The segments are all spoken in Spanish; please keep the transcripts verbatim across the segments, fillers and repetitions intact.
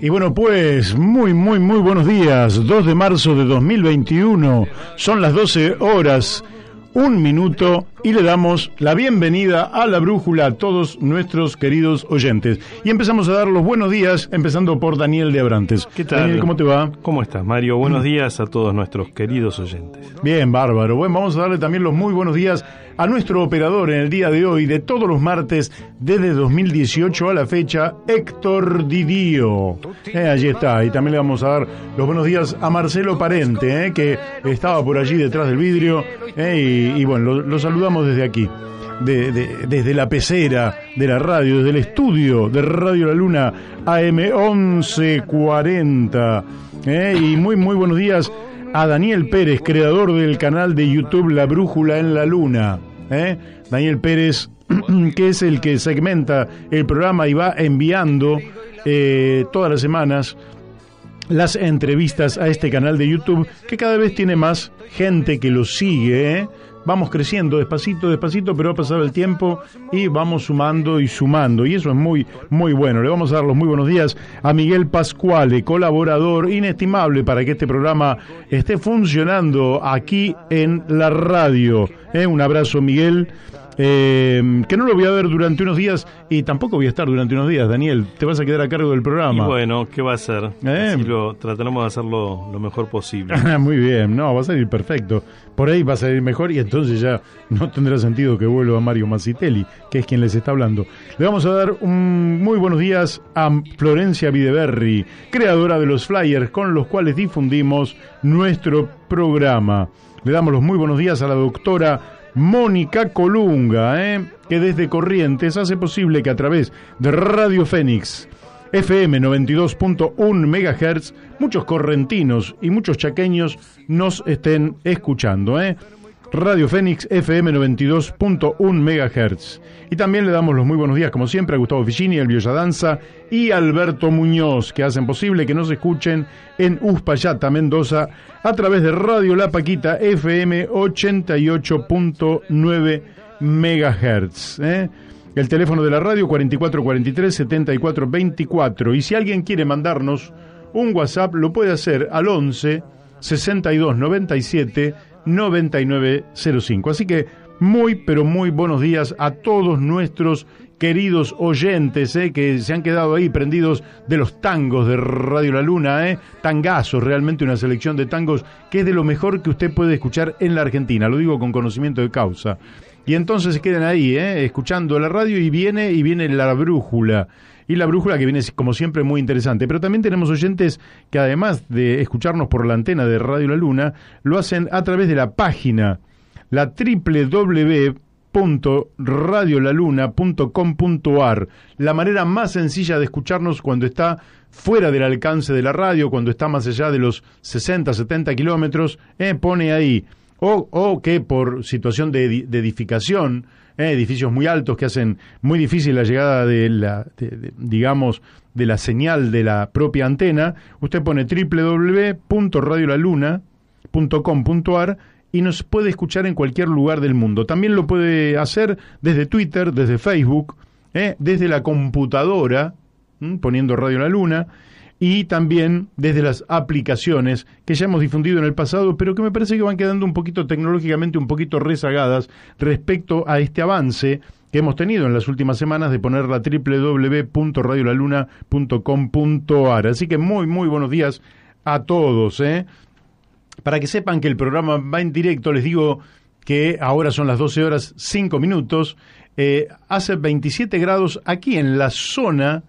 Y bueno, pues, muy, muy, muy buenos días. dos de marzo de dos mil veintiuno. Son las doce horas, un minuto, y le damos la bienvenida a La Brújula a todos nuestros queridos oyentes. Y empezamos a dar los buenos días, empezando por Daniel de Abrantes. ¿Qué tal? Daniel, ¿cómo te va? ¿Cómo estás, Mario? Buenos días a todos nuestros queridos oyentes. Bien, bárbaro. Bueno, vamos a darle también los muy buenos días a nuestro operador en el día de hoy, de todos los martes, desde dos mil dieciocho a la fecha, Héctor Didío. Eh, allí está. Y también le vamos a dar los buenos días a Marcelo Parente, eh, que estaba por allí detrás del vidrio. Eh, y, y bueno, lo, lo saludamos desde aquí. De, de, desde la pecera de la radio, desde el estudio de Radio La Luna A M once cuarenta. Eh, y muy, muy buenos días a Daniel Pérez, creador del canal de YouTube La Brújula en la Luna. ¿eh? Daniel Pérez, que es el que segmenta el programa y va enviando eh, todas las semanas las entrevistas a este canal de YouTube, que cada vez tiene más gente que lo sigue. ¿eh? Vamos creciendo despacito, despacito, pero ha pasado el tiempo y vamos sumando y sumando. Y eso es muy, muy bueno. Le vamos a dar los muy buenos días a Miguel Pascuale, colaborador inestimable para que este programa esté funcionando aquí en la radio. ¿Eh? Un abrazo, Miguel. Eh, que no lo voy a ver durante unos días y tampoco voy a estar durante unos días. Daniel, te vas a quedar a cargo del programa. Y bueno, ¿qué va a ser? ¿Eh? Así lo trataremos de hacerlo lo mejor posible. Muy bien, no, va a salir perfecto. Por ahí va a salir mejor y entonces ya no tendrá sentido que vuelva Mario Mazzitelli, que es quien les está hablando. Le vamos a dar un muy buenos días a Florencia Videberri, creadora de los flyers con los cuales difundimos nuestro programa. Le damos los muy buenos días a la doctora Mónica Colunga, ¿eh? que desde Corrientes hace posible que a través de Radio Fénix F M noventa y dos punto uno megahertz muchos correntinos y muchos chaqueños nos estén escuchando. ¿eh? Radio Fénix F M noventa y dos punto uno megahertz. Y también le damos los muy buenos días, como siempre, a Gustavo Ficini, el Danza y Alberto Muñoz, que hacen posible que nos escuchen en Uspallata, Mendoza, a través de Radio La Paquita F M ochenta y ocho punto nueve megahertz. ¿eh? El teléfono de la radio cuarenta y cuatro cuarenta y tres setenta y cuatro veinticuatro. Y si alguien quiere mandarnos un WhatsApp, lo puede hacer al once sesenta y dos noventa y siete noventa y nueve cero cinco. Así que muy, pero muy buenos días a todos nuestros queridos oyentes eh, que se han quedado ahí prendidos de los tangos de Radio La Luna. Eh. Tangazos, realmente una selección de tangos que es de lo mejor que usted puede escuchar en la Argentina. Lo digo con conocimiento de causa. Y entonces se quedan ahí, eh, escuchando la radio y viene, y viene la brújula. Y la brújula que viene, como siempre, muy interesante. Pero también tenemos oyentes que, además de escucharnos por la antena de Radio La Luna, lo hacen a través de la página, la doble u doble u doble u punto radio la luna punto com punto a r. La manera más sencilla de escucharnos cuando está fuera del alcance de la radio, cuando está más allá de los sesenta, setenta kilómetros, eh, pone ahí. O, o que por situación de, de edificación, eh, edificios muy altos que hacen muy difícil la llegada de la, de, de, digamos, de la señal de la propia antena, usted pone doble u doble u doble u punto radio la luna punto com punto a r y nos puede escuchar en cualquier lugar del mundo. También lo puede hacer desde Twitter, desde Facebook, eh, desde la computadora, ¿m? poniendo Radio La Luna, y también desde las aplicaciones que ya hemos difundido en el pasado, pero que me parece que van quedando un poquito tecnológicamente un poquito rezagadas respecto a este avance que hemos tenido en las últimas semanas de poner la doble u doble u doble u punto radio la luna punto com punto a r. Así que muy, muy buenos días a todos. ¿eh? Para que sepan que el programa va en directo, les digo que ahora son las doce horas cinco minutos. Eh, hace veintisiete grados aquí en la zona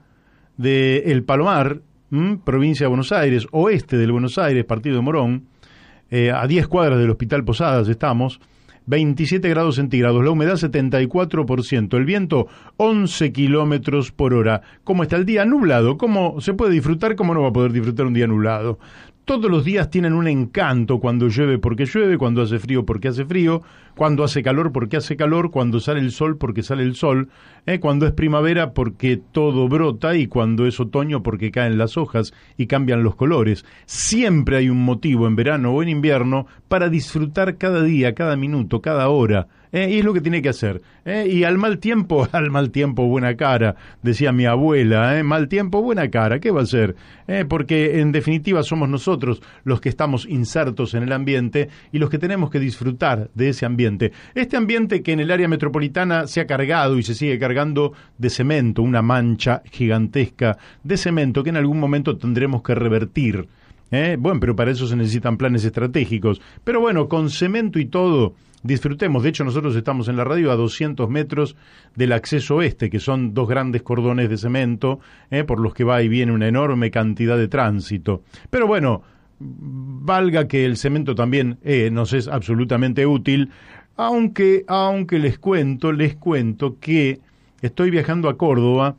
de El Palomar, ¿m? provincia de Buenos Aires, oeste del Buenos Aires, partido de Morón, eh, a diez cuadras del Hospital Posadas estamos, veintisiete grados centígrados, la humedad setenta y cuatro por ciento, el viento once kilómetros por hora. ¿Cómo está el día? Nublado. ¿Cómo se puede disfrutar? ¿Cómo no va a poder disfrutar un día nublado? Todos los días tienen un encanto, cuando llueve porque llueve, cuando hace frío porque hace frío, cuando hace calor porque hace calor, cuando sale el sol porque sale el sol, ¿eh? cuando es primavera porque todo brota y cuando es otoño porque caen las hojas y cambian los colores. Siempre hay un motivo en verano o en invierno para disfrutar cada día, cada minuto, cada hora, ¿eh? Y es lo que tiene que hacer. ¿eh? Y al mal tiempo, al mal tiempo buena cara, decía mi abuela, ¿eh? mal tiempo buena cara, ¿qué va a hacer? ¿Eh? Porque en definitiva somos nosotros los que estamos insertos en el ambiente y los que tenemos que disfrutar de ese ambiente. Este ambiente que en el área metropolitana se ha cargado y se sigue cargando de cemento, una mancha gigantesca de cemento que en algún momento tendremos que revertir. ¿Eh? Bueno, pero para eso se necesitan planes estratégicos. Pero bueno, con cemento y todo, disfrutemos. De hecho, nosotros estamos en la radio a doscientos metros del acceso oeste, que son dos grandes cordones de cemento, ¿eh? por los que va y viene una enorme cantidad de tránsito. Pero bueno, valga que el cemento también eh, nos es absolutamente útil, aunque, aunque les cuento, les cuento que estoy viajando a Córdoba,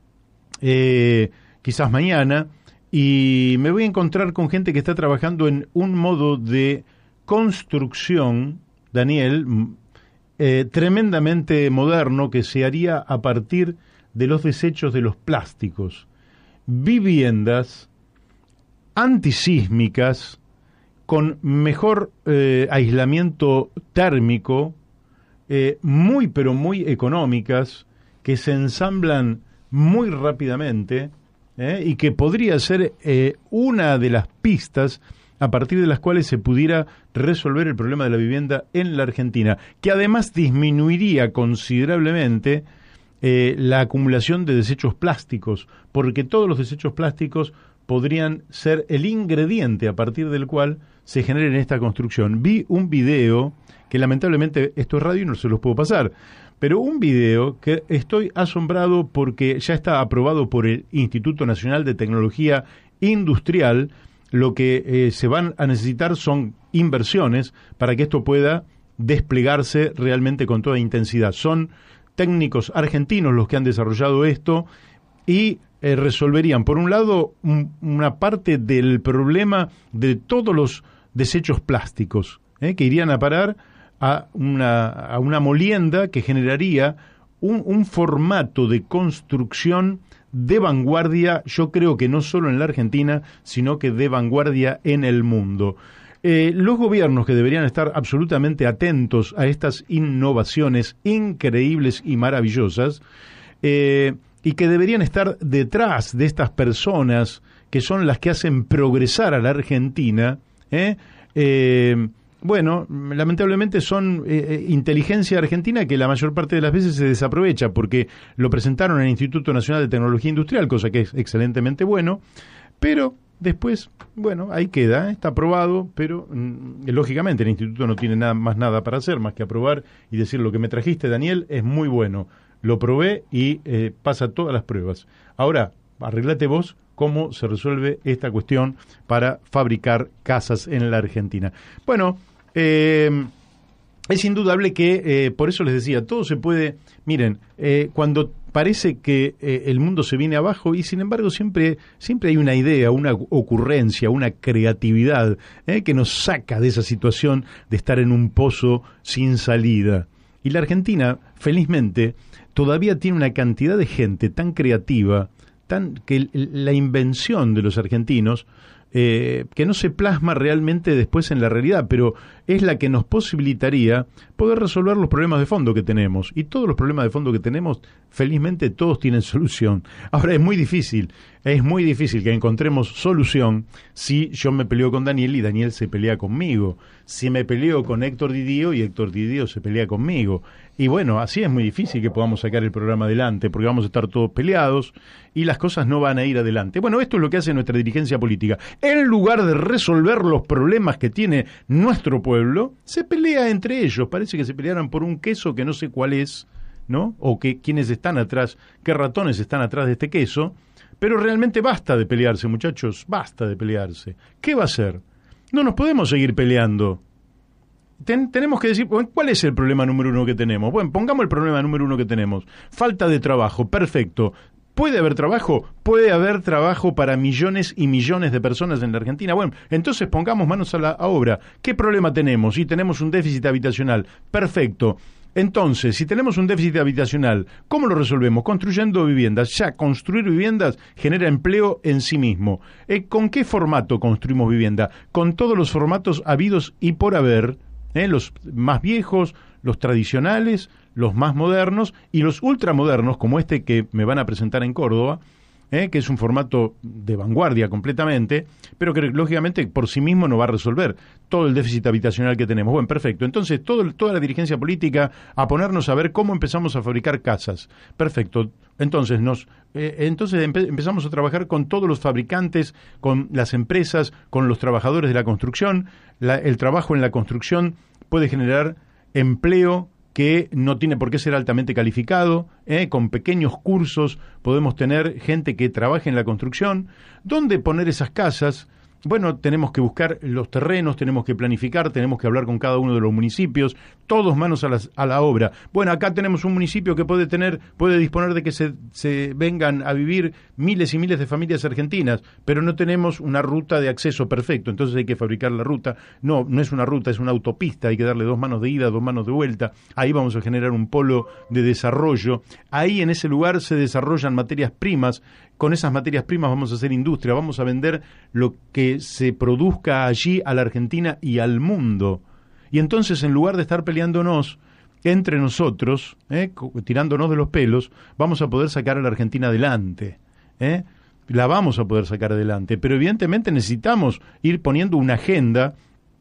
eh, quizás mañana, y me voy a encontrar con gente que está trabajando en un modo de construcción, Daniel, eh, tremendamente moderno, que se haría a partir de los desechos de los plásticos. Viviendas antisísmicas con mejor eh, aislamiento térmico, eh, muy pero muy económicas, que se ensamblan muy rápidamente, ¿Eh? y que podría ser eh, una de las pistas a partir de las cuales se pudiera resolver el problema de la vivienda en la Argentina, que además disminuiría considerablemente eh, la acumulación de desechos plásticos, porque todos los desechos plásticos podrían ser el ingrediente a partir del cual se genere esta construcción. Vi un video, que lamentablemente esto es radio y no se los puedo pasar, pero un video que estoy asombrado porque ya está aprobado por el Instituto Nacional de Tecnología Industrial. Lo que eh, se van a necesitar son inversiones para que esto pueda desplegarse realmente con toda intensidad. Son técnicos argentinos los que han desarrollado esto y eh, resolverían, por un lado, un, una parte del problema de todos los desechos plásticos, eh, que irían a parar a una, a una molienda que generaría un, un formato de construcción de vanguardia, yo creo que no solo en la Argentina, sino que de vanguardia en el mundo. Eh, los gobiernos que deberían estar absolutamente atentos a estas innovaciones increíbles y maravillosas, eh, y que deberían estar detrás de estas personas que son las que hacen progresar a la Argentina, ¿eh? Eh, Bueno, lamentablemente son eh, inteligencia argentina que la mayor parte de las veces se desaprovecha porque lo presentaron en el Instituto Nacional de Tecnología Industrial, cosa que es excelentemente bueno, pero después, bueno, ahí queda, ¿eh? Está aprobado, pero mm, lógicamente el Instituto no tiene nada, más nada para hacer, más que aprobar y decir lo que me trajiste, Daniel, es muy bueno, lo probé y eh, pasa todas las pruebas. Ahora, arreglate vos cómo se resuelve esta cuestión para fabricar casas en la Argentina. Bueno, Eh, es indudable que, eh, por eso les decía, todo se puede, miren, eh, cuando parece que eh, el mundo se viene abajo y sin embargo siempre, siempre hay una idea, una ocurrencia, una creatividad eh, que nos saca de esa situación de estar en un pozo sin salida. Y la Argentina, felizmente, todavía tiene una cantidad de gente tan creativa, tan que la invención de los argentinos, Eh, que no se plasma realmente después en la realidad, pero es la que nos posibilitaría poder resolver los problemas de fondo que tenemos. Y todos los problemas de fondo que tenemos, felizmente todos tienen solución. Ahora es muy difícil, es muy difícil que encontremos solución si yo me peleo con Daniel y Daniel se pelea conmigo. Si me peleo con Héctor Didío y Héctor Didío se pelea conmigo. Y bueno, así es muy difícil que podamos sacar el programa adelante, porque vamos a estar todos peleados y las cosas no van a ir adelante. Bueno, esto es lo que hace nuestra dirigencia política. En lugar de resolver los problemas que tiene nuestro pueblo, se pelea entre ellos. Parece que se pelearan por un queso que no sé cuál es, ¿no? O que quiénes están atrás, qué ratones están atrás de este queso. Pero realmente basta de pelearse, muchachos, basta de pelearse. ¿Qué va a hacer? No nos podemos seguir peleando. Ten, tenemos que decir, ¿cuál es el problema número uno que tenemos? Bueno, pongamos el problema número uno que tenemos. Falta de trabajo, perfecto. ¿Puede haber trabajo? Puede haber trabajo para millones y millones de personas en la Argentina. Bueno, entonces pongamos manos a la a obra. ¿Qué problema tenemos? Y tenemos un déficit habitacional. Perfecto. Entonces, si tenemos un déficit habitacional, ¿cómo lo resolvemos? Construyendo viviendas. Ya, construir viviendas genera empleo en sí mismo. Eh, ¿Con qué formato construimos vivienda? Con todos los formatos habidos y por haber, eh, los más viejos, los tradicionales, los más modernos y los ultramodernos, como este que me van a presentar en Córdoba, ¿eh? que es un formato de vanguardia completamente, pero que lógicamente por sí mismo no va a resolver todo el déficit habitacional que tenemos. Bueno, perfecto. Entonces, todo, toda la dirigencia política a ponernos a ver cómo empezamos a fabricar casas. Perfecto. Entonces, nos, eh, entonces empe- empezamos a trabajar con todos los fabricantes, con las empresas, con los trabajadores de la construcción. La, el trabajo en la construcción puede generar empleo que no tiene por qué ser altamente calificado, ¿eh? Con pequeños cursos podemos tener gente que trabaje en la construcción. ¿Dónde poner esas casas? Bueno, tenemos que buscar los terrenos, tenemos que planificar, tenemos que hablar con cada uno de los municipios, todos manos a, las, a la obra. Bueno, acá tenemos un municipio que puede tener, puede disponer de que se, se vengan a vivir miles y miles de familias argentinas, pero no tenemos una ruta de acceso perfecto, entonces hay que fabricar la ruta. No, no es una ruta, es una autopista, hay que darle dos manos de ida, dos manos de vuelta. Ahí vamos a generar un polo de desarrollo. Ahí en ese lugar se desarrollan materias primas. Con esas materias primas vamos a hacer industria, vamos a vender lo que se produzca allí a la Argentina y al mundo. Y entonces, en lugar de estar peleándonos entre nosotros, ¿eh? tirándonos de los pelos, vamos a poder sacar a la Argentina adelante. ¿eh? La vamos a poder sacar adelante, pero evidentemente necesitamos ir poniendo una agenda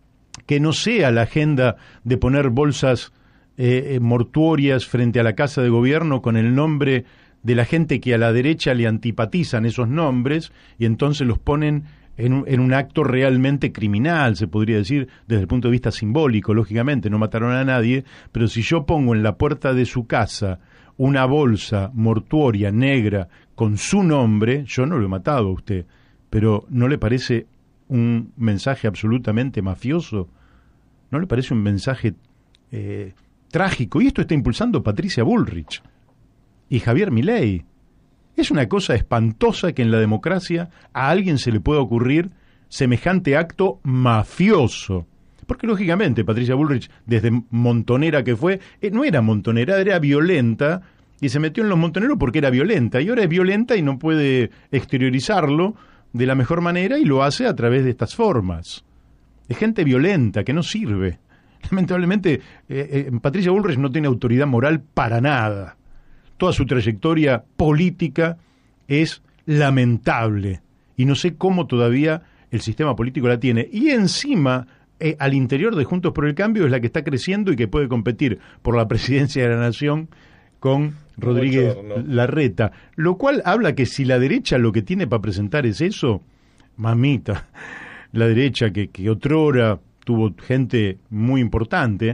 que no sea la agenda de poner bolsas eh, mortuorias frente a la Casa de Gobierno con el nombre de la gente que a la derecha le antipatizan esos nombres y entonces los ponen en un, en un acto realmente criminal, se podría decir, desde el punto de vista simbólico. Lógicamente no mataron a nadie, pero si yo pongo en la puerta de su casa una bolsa mortuoria negra con su nombre, yo no lo he matado a usted, pero ¿no le parece un mensaje absolutamente mafioso? ¿No le parece un mensaje eh, trágico? Y esto está impulsando Patricia Bullrich y Javier Milei. Es una cosa espantosa que en la democracia a alguien se le pueda ocurrir semejante acto mafioso. Porque lógicamente Patricia Bullrich, desde montonera que fue, eh, no era montonera, era violenta, y se metió en los montoneros porque era violenta, y ahora es violenta y no puede exteriorizarlo de la mejor manera y lo hace a través de estas formas. Es gente violenta, que no sirve. Lamentablemente, eh, eh, Patricia Bullrich no tiene autoridad moral para nada. Toda su trayectoria política es lamentable y no sé cómo todavía el sistema político la tiene. Y encima, eh, al interior de Juntos por el Cambio es la que está creciendo y que puede competir por la presidencia de la Nación con Rodríguez Larreta. Lo cual habla que si la derecha lo que tiene para presentar es eso, mamita, la derecha que, que otrora tuvo gente muy importante,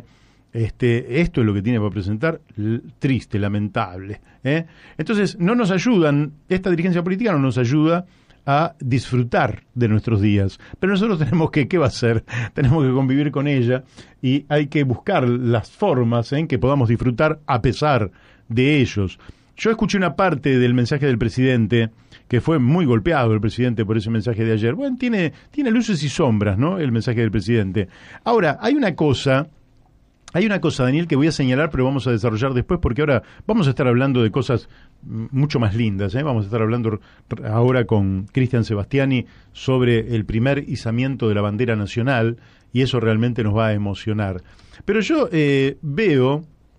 Este, esto es lo que tiene para presentar, l- triste, lamentable. ¿eh? Entonces, no nos ayudan, esta dirigencia política no nos ayuda a disfrutar de nuestros días. Pero nosotros tenemos que, ¿qué va a hacer? Tenemos que convivir con ella y hay que buscar las formas en que podamos disfrutar a pesar de ellos. Yo escuché una parte del mensaje del presidente, que fue muy golpeado el presidente por ese mensaje de ayer. Bueno, tiene, tiene luces y sombras, ¿no? El mensaje del presidente. Ahora, hay una cosa... Hay una cosa, Daniel, que voy a señalar, pero vamos a desarrollar después, porque ahora vamos a estar hablando de cosas mucho más lindas. ¿eh? Vamos a estar hablando ahora con Cristian Sebastiani sobre el primer izamiento de la bandera nacional, y eso realmente nos va a emocionar. Pero yo eh, veo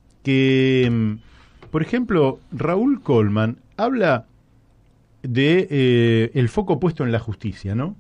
que, por ejemplo, Raúl Colman habla de eh, el foco puesto en la justicia, ¿no?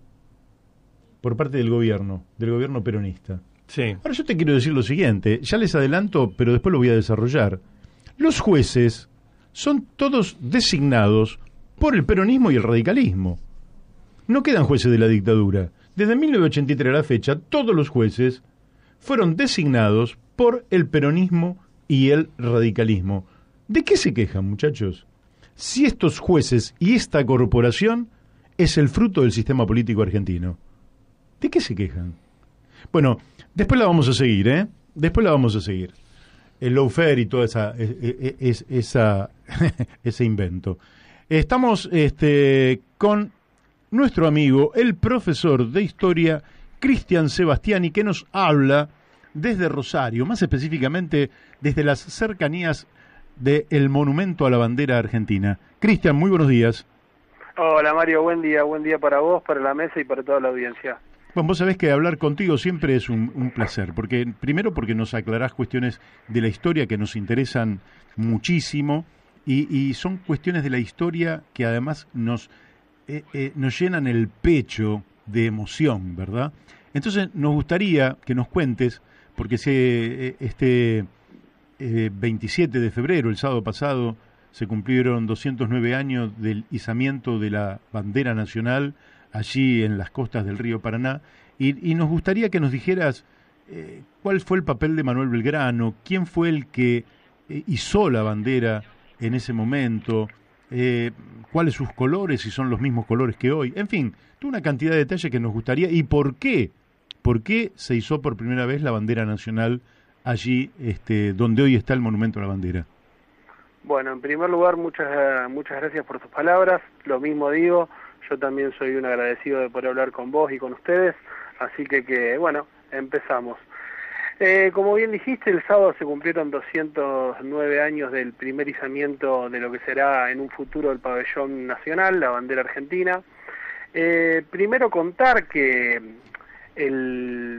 Por parte del gobierno, del gobierno peronista. Sí. Ahora yo te quiero decir lo siguiente, ya les adelanto, pero después lo voy a desarrollar. Los jueces son todos designados por el peronismo y el radicalismo. No quedan jueces de la dictadura. Desde mil novecientos ochenta y tres a la fecha, todos los jueces fueron designados por el peronismo y el radicalismo. ¿De qué se quejan, muchachos? Si estos jueces y esta corporación es el fruto del sistema político argentino. ¿De qué se quejan? Bueno, después la vamos a seguir, ¿eh? Después la vamos a seguir. El lawfare y todo esa, es, esa, ese invento. Estamos este, con nuestro amigo, el profesor de historia, Cristian Sebastiani, que nos habla desde Rosario, más específicamente desde las cercanías del Monumento a la Bandera Argentina. Cristian, muy buenos días. Hola Mario, buen día, buen día para vos, para la mesa y para toda la audiencia. Bueno, vos sabés que hablar contigo siempre es un, un placer, porque primero porque nos aclarás cuestiones de la historia que nos interesan muchísimo y, y son cuestiones de la historia que además nos, eh, eh, nos llenan el pecho de emoción, ¿verdad? Entonces nos gustaría que nos cuentes, porque se, eh, este eh, veintisiete de febrero, el sábado pasado, se cumplieron doscientos nueve años del izamiento de la bandera nacional allí en las costas del río Paraná, y, y nos gustaría que nos dijeras eh, cuál fue el papel de Manuel Belgrano, quién fue el que eh, izó la bandera en ese momento, eh, cuáles sus colores, si son los mismos colores que hoy, en fin, toda una cantidad de detalles que nos gustaría, y por qué, por qué se izó por primera vez la bandera nacional allí este, donde hoy está el Monumento a la Bandera. Bueno, en primer lugar, muchas muchas gracias por tus palabras, lo mismo digo. Yo también soy un agradecido de poder hablar con vos y con ustedes, así que, que bueno, empezamos. Eh, como bien dijiste, el sábado se cumplieron doscientos nueve años del primer izamiento de lo que será en un futuro el pabellón nacional, la bandera argentina. Eh, primero contar que el,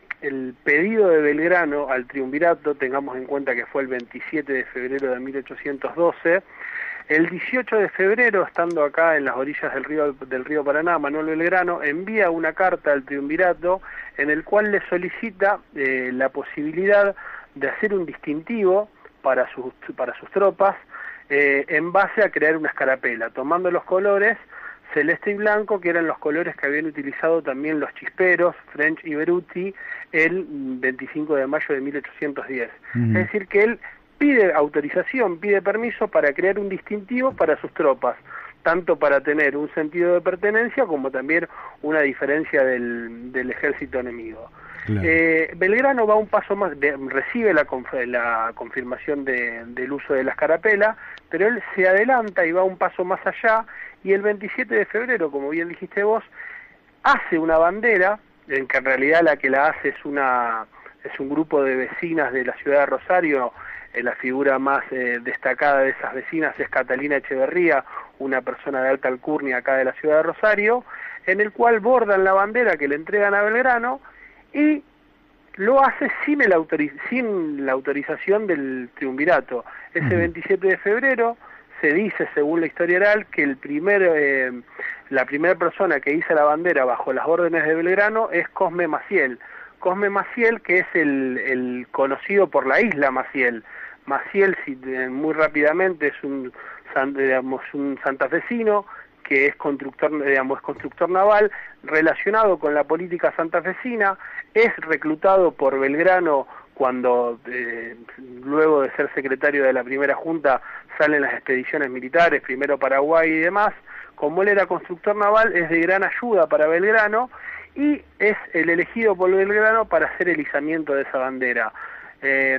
el pedido de Belgrano al triunvirato, tengamos en cuenta que fue el veintisiete de febrero de mil ochocientos doce, el dieciocho de febrero, estando acá en las orillas del río, del río Paraná, Manuel Belgrano envía una carta al triunvirato en el cual le solicita eh, la posibilidad de hacer un distintivo para sus, para sus tropas eh, en base a crear una escarapela, tomando los colores celeste y blanco, que eran los colores que habían utilizado también los chisperos, French y Beruti, el veinticinco de mayo de mil ochocientos diez. Uh-huh. Es decir, que él pide autorización, pide permiso para crear un distintivo para sus tropas, tanto para tener un sentido de pertenencia como también una diferencia del, del ejército enemigo. Claro. Eh, Belgrano va un paso más, de, recibe la, conf, la confirmación de, del uso de la escarapela, pero él se adelanta y va un paso más allá, y el veintisiete de febrero, como bien dijiste vos, hace una bandera, en que en realidad la que la hace es una es un grupo de vecinas de la ciudad de Rosario. Eh, la figura más eh, destacada de esas vecinas es Catalina Echeverría, una persona de alta alcurnia acá de la ciudad de Rosario, en el cual bordan la bandera que le entregan a Belgrano y lo hace sin, el autoriz sin la autorización del triunvirato. Ese uh-huh. veintisiete de febrero se dice, según la historia oral, que el primer, eh, la primera persona que hizo la bandera bajo las órdenes de Belgrano es Cosme Maciel. Cosme Maciel, que es el, el conocido por la isla Maciel. Maciel, si, eh, muy rápidamente, es un, digamos, un santafesino que es constructor, digamos, es constructor naval, relacionado con la política santafesina, es reclutado por Belgrano cuando, eh, luego de ser secretario de la primera junta, salen las expediciones militares, primero Paraguay y demás. Como él era constructor naval, es de gran ayuda para Belgrano, y es el elegido por Belgrano para hacer el izamiento de esa bandera. Eh,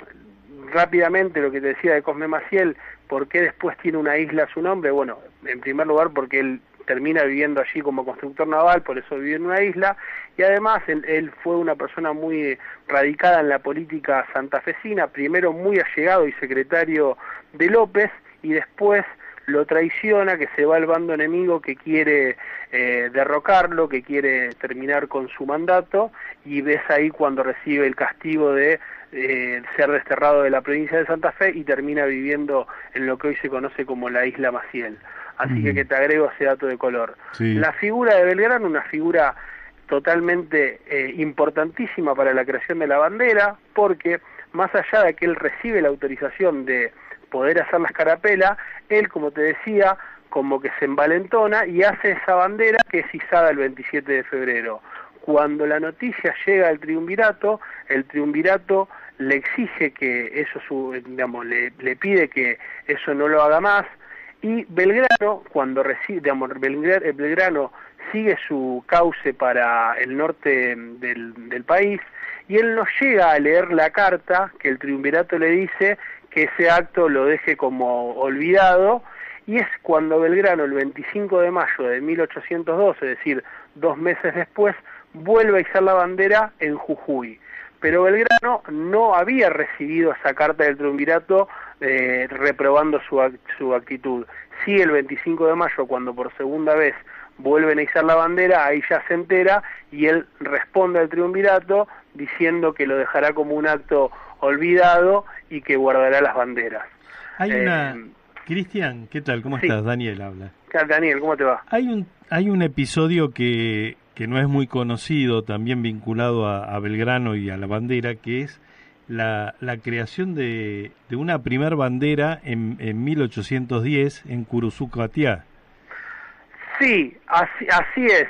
rápidamente, lo que te decía de Cosme Maciel, ¿por qué después tiene una isla a su nombre? Bueno, en primer lugar porque él termina viviendo allí como constructor naval, por eso vive en una isla, y además él, él fue una persona muy radicada en la política santafesina, primero muy allegado y secretario de López, y después lo traiciona, que se va al bando enemigo que quiere eh, derrocarlo, que quiere terminar con su mandato, y ves ahí cuando recibe el castigo de eh, ser desterrado de la provincia de Santa Fe y termina viviendo en lo que hoy se conoce como la isla Maciel. Así mm. que, que te agrego ese dato de color. Sí. La figura de Belgrano, una figura totalmente eh, importantísima para la creación de la bandera, porque más allá de que él recibe la autorización de poder hacer la escarapela, él, como te decía, como que se envalentona y hace esa bandera que es izada el veintisiete de febrero. Cuando la noticia llega al triunvirato, el triunvirato le exige que eso, su, digamos, le, le pide que eso no lo haga más, y Belgrano, cuando recibe, digamos, Belgrano sigue su cauce para el norte del, del país, y él no llega a leer la carta que el triunvirato le dice que ese acto lo deje como olvidado, y es cuando Belgrano, el veinticinco de mayo de mil ochocientos doce, es decir, dos meses después, vuelve a izar la bandera en Jujuy. Pero Belgrano no había recibido esa carta del triunvirato eh, reprobando su, su actitud. Sí, el veinticinco de mayo, cuando por segunda vez vuelven a izar la bandera, ahí ya se entera y él responde al triunvirato diciendo que lo dejará como un acto olvidado y que guardará las banderas. Hay eh, una... Cristian, ¿qué tal? ¿Cómo sí. estás? Daniel habla. Daniel, ¿cómo te va? Hay un, hay un episodio que, que no es muy conocido, también vinculado a, a Belgrano y a la bandera, que es la, la creación de, de una primer bandera en, en mil ochocientos diez en Curuzucatiá. Sí, así, así es.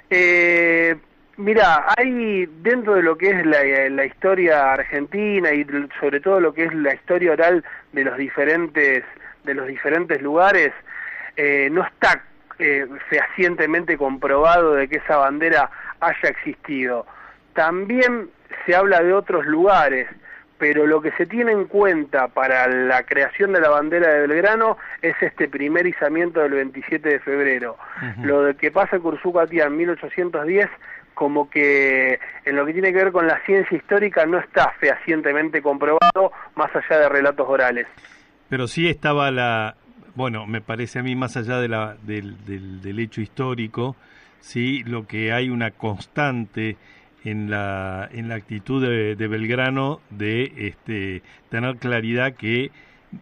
Eh, mira, hay dentro de lo que es la, la historia argentina y sobre todo lo que es la historia oral de los diferentes de los diferentes lugares, eh, no está eh, fehacientemente comprobado de que esa bandera haya existido. También se habla de otros lugares, pero lo que se tiene en cuenta para la creación de la bandera de Belgrano es este primer izamiento del veintisiete de febrero. Uh-huh. Lo de que pasa en Curuzucatiá en mil ochocientos diez, como que en lo que tiene que ver con la ciencia histórica no está fehacientemente comprobado, más allá de relatos orales. Pero sí estaba la, bueno, me parece a mí, más allá de la, del, del, del hecho histórico, sí, lo que hay una constante en la en la actitud de, de Belgrano de este tener claridad que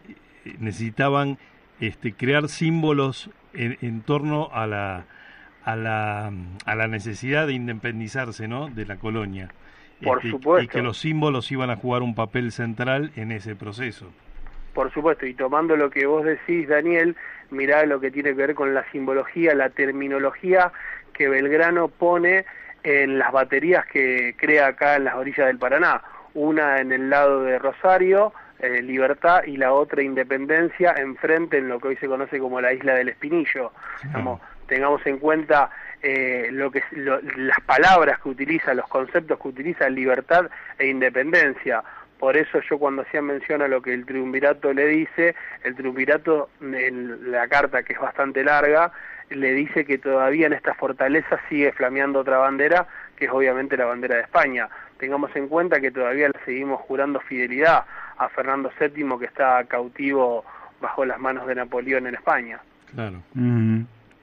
necesitaban este crear símbolos en, en torno a la a la a la necesidad de independizarse, ¿no?, de la colonia. Por este, supuesto. Y que los símbolos iban a jugar un papel central en ese proceso. Por supuesto, y tomando lo que vos decís, Daniel, mirá lo que tiene que ver con la simbología, la terminología que Belgrano pone en las baterías que crea acá en las orillas del Paraná, una en el lado de Rosario, eh, Libertad, y la otra Independencia, enfrente en lo que hoy se conoce como la Isla del Espinillo. Sí. Digamos, tengamos en cuenta eh, lo que lo, las palabras que utiliza, los conceptos que utiliza libertad e independencia. Por eso yo cuando hacía mención a lo que el triunvirato le dice, el triunvirato en la carta, que es bastante larga, le dice que todavía en esta fortaleza sigue flameando otra bandera, que es obviamente la bandera de España. Tengamos en cuenta que todavía le seguimos jurando fidelidad a Fernando séptimo, que está cautivo bajo las manos de Napoleón en España. Claro. Mm-hmm.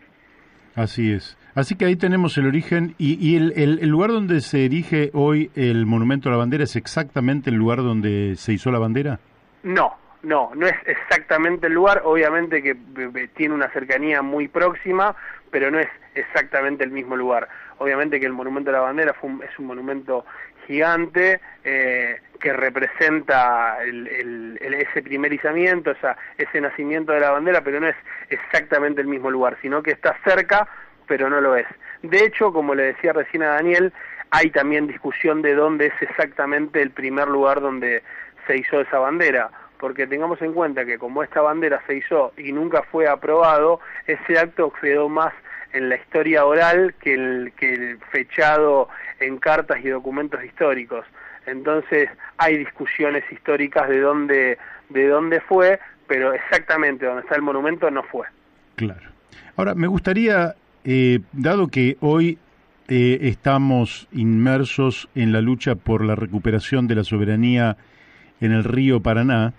Así es. Así que ahí tenemos el origen, y, y el, el, el lugar donde se erige hoy el monumento a la bandera es exactamente el lugar donde se izó la bandera. No, no, no es exactamente el lugar, obviamente que tiene una cercanía muy próxima, pero no es exactamente el mismo lugar. Obviamente que el monumento a la bandera fue un, es un monumento gigante eh, que representa el, el, el, ese primer izamiento, o sea, ese nacimiento de la bandera, pero no es exactamente el mismo lugar, sino que está cerca, pero no lo es. De hecho, como le decía recién a Daniel, hay también discusión de dónde es exactamente el primer lugar donde se izó esa bandera, porque tengamos en cuenta que como esta bandera se izó y nunca fue aprobado, ese acto quedó más en la historia oral que el, que el fechado en cartas y documentos históricos. Entonces hay discusiones históricas de dónde, de dónde fue, pero exactamente donde está el monumento no fue. Claro. Ahora, me gustaría, eh, dado que hoy eh, estamos inmersos en la lucha por la recuperación de la soberanía en el río Paraná,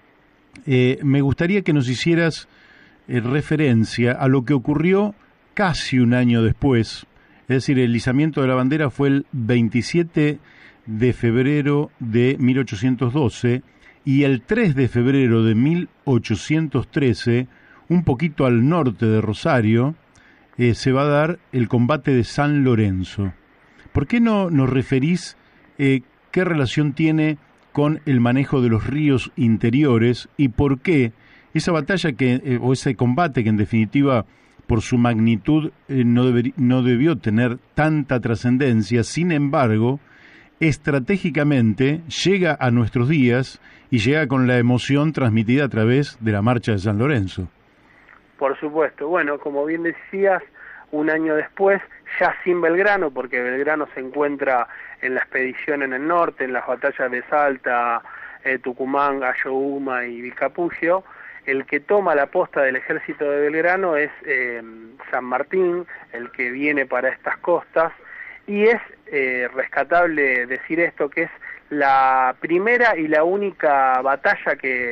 eh, me gustaría que nos hicieras eh, referencia a lo que ocurrió casi un año después. Es decir, el izamiento de la bandera fue el veintisiete de febrero de mil ochocientos doce y el tres de febrero de mil ochocientos trece, un poquito al norte de Rosario, eh, se va a dar el combate de San Lorenzo. ¿Por qué no nos referís eh, qué relación tiene con el manejo de los ríos interiores y por qué esa batalla que eh, o ese combate que en definitiva por su magnitud eh, no, deber, no debió tener tanta trascendencia, sin embargo, estratégicamente llega a nuestros días y llega con la emoción transmitida a través de la marcha de San Lorenzo? Por supuesto. Bueno, como bien decías, un año después, ya sin Belgrano, porque Belgrano se encuentra en la expedición en el norte, en las batallas de Salta, eh, Tucumán, Ayohuma y Vilcapugio, el que toma la posta del ejército de Belgrano es eh, San Martín, el que viene para estas costas, y es eh, rescatable decir esto, que es la primera y la única batalla que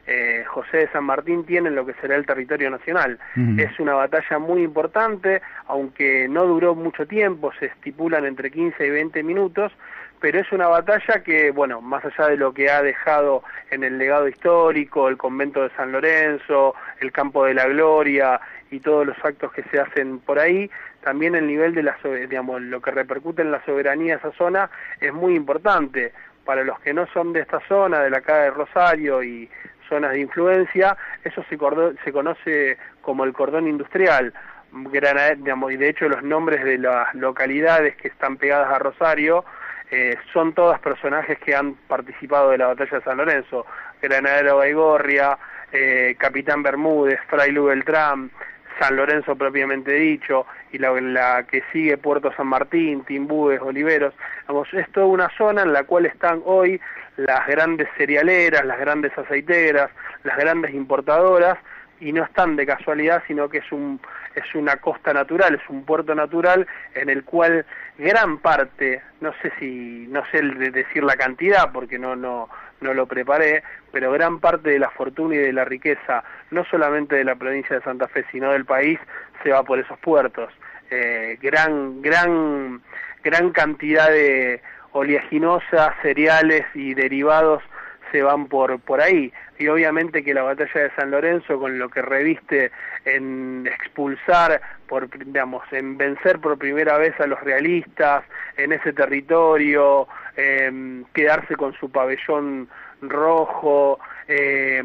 eh, José de San Martín tiene en lo que será el territorio nacional. Uh-huh. Es una batalla muy importante, aunque no duró mucho tiempo, se estipulan entre quince y veinte minutos, pero es una batalla que, bueno, más allá de lo que ha dejado en el legado histórico, el convento de San Lorenzo, el Campo de la Gloria y todos los actos que se hacen por ahí, también el nivel de la, digamos, lo que repercute en la soberanía de esa zona es muy importante. Para los que no son de esta zona, de la acá de Rosario y zonas de influencia, eso se, cordó, se conoce como el cordón industrial. Granadero, digamos, y de hecho los nombres de las localidades que están pegadas a Rosario eh, son todos personajes que han participado de la batalla de San Lorenzo. Granadero Baigorria, eh, Capitán Bermúdez, Frailu Beltrán, San Lorenzo propiamente dicho, y la, la que sigue Puerto San Martín, Timbúes, Oliveros. Vamos, es toda una zona en la cual están hoy las grandes cerealeras, las grandes aceiteras, las grandes importadoras, y no están de casualidad, sino que es un es una costa natural, es un puerto natural en el cual gran parte, no sé si no sé de decir la cantidad porque no no no lo preparé, pero gran parte de la fortuna y de la riqueza, no solamente de la provincia de Santa Fe, sino del país, se va por esos puertos. Eh, gran gran gran cantidad de oleaginosas, cereales y derivados se van por por ahí. Y obviamente que la batalla de San Lorenzo, con lo que reviste en expulsar, por digamos, en vencer por primera vez a los realistas en ese territorio, eh, quedarse con su pabellón rojo, eh,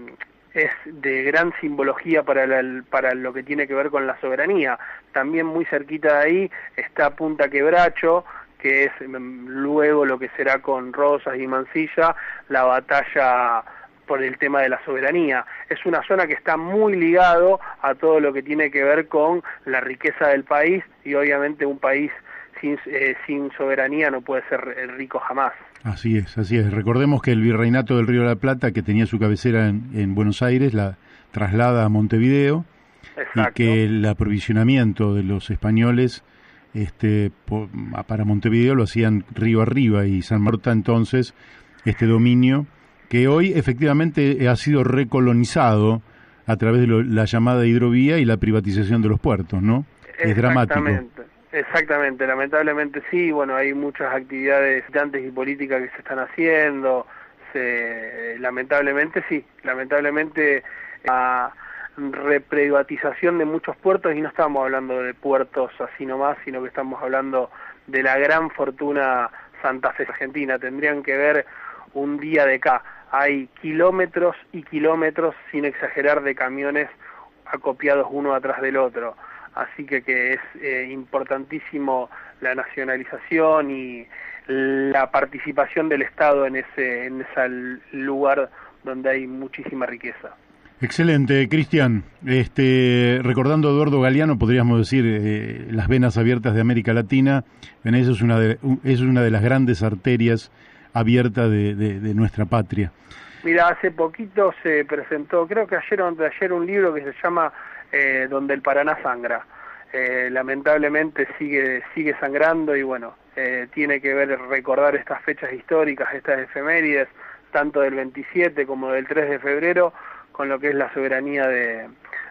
es de gran simbología para, la, para lo que tiene que ver con la soberanía. También muy cerquita de ahí está Punta Quebracho, que es luego lo que será con Rosas y Mansilla, la batalla por el tema de la soberanía. Es una zona que está muy ligado a todo lo que tiene que ver con la riqueza del país, y obviamente un país sin, eh, sin soberanía no puede ser rico jamás. Así es, así es. Recordemos que el Virreinato del Río de la Plata, que tenía su cabecera en, en Buenos Aires, la traslada a Montevideo. Exacto. Y que el aprovisionamiento de los españoles este, por, para Montevideo lo hacían río arriba, y San Marta entonces, este dominio, que hoy efectivamente ha sido recolonizado a través de lo, la llamada hidrovía y la privatización de los puertos, ¿no? Es dramático. Exactamente, exactamente, lamentablemente sí, bueno, hay muchas actividades militantes y políticas que se están haciendo, se, lamentablemente sí, lamentablemente la reprivatización de muchos puertos, y no estamos hablando de puertos así nomás, sino que estamos hablando de la gran fortuna Santa Fe Argentina. Tendrían que ver un día de acá, hay kilómetros y kilómetros, sin exagerar, de camiones acopiados uno atrás del otro. Así que, que es eh, importantísimo la nacionalización y la participación del Estado en ese, en ese lugar donde hay muchísima riqueza. Excelente, Cristian. Este, recordando a Eduardo Galeano, podríamos decir eh, las venas abiertas de América Latina. Venezuela es una de, es una de las grandes arterias abiertas de, de, de nuestra patria. Mira, hace poquito se presentó, creo que ayer o antes de ayer, un libro que se llama eh, Donde el Paraná sangra. Eh, lamentablemente sigue sigue sangrando, y bueno, eh, tiene que ver recordar estas fechas históricas, estas efemérides, tanto del veintisiete como del tres de febrero, con lo que es la soberanía de,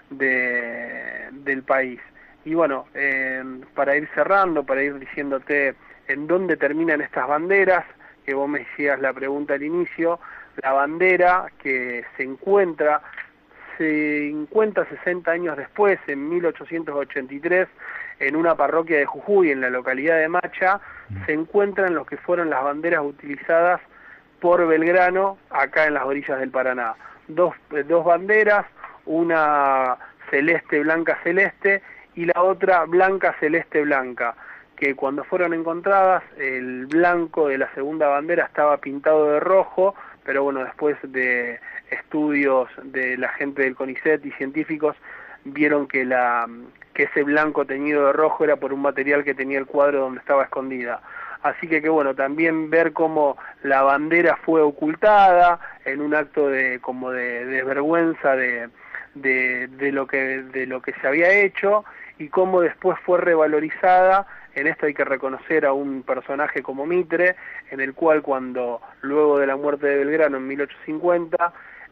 de del país. Y bueno, eh, para ir cerrando, para ir diciéndote en dónde terminan estas banderas, que vos me hacías la pregunta al inicio, la bandera que se encuentra cincuenta, sesenta años después, en mil ochocientos ochenta y tres, en una parroquia de Jujuy, en la localidad de Macha, se encuentran los que fueron las banderas utilizadas por Belgrano, acá en las orillas del Paraná. Dos, dos banderas, una celeste, blanca, celeste, y la otra blanca, celeste, blanca, que cuando fueron encontradas, el blanco de la segunda bandera estaba pintado de rojo, pero bueno, después de estudios de la gente del CONICET y científicos, vieron que la que ese blanco teñido de rojo era por un material que tenía el cuadro donde estaba escondida. Así que que bueno, también ver cómo la bandera fue ocultada en un acto de como de, de vergüenza de, de, de lo que de lo que se había hecho, y cómo después fue revalorizada. En esto hay que reconocer a un personaje como Mitre, en el cual, cuando luego de la muerte de Belgrano en mil ochocientos cincuenta,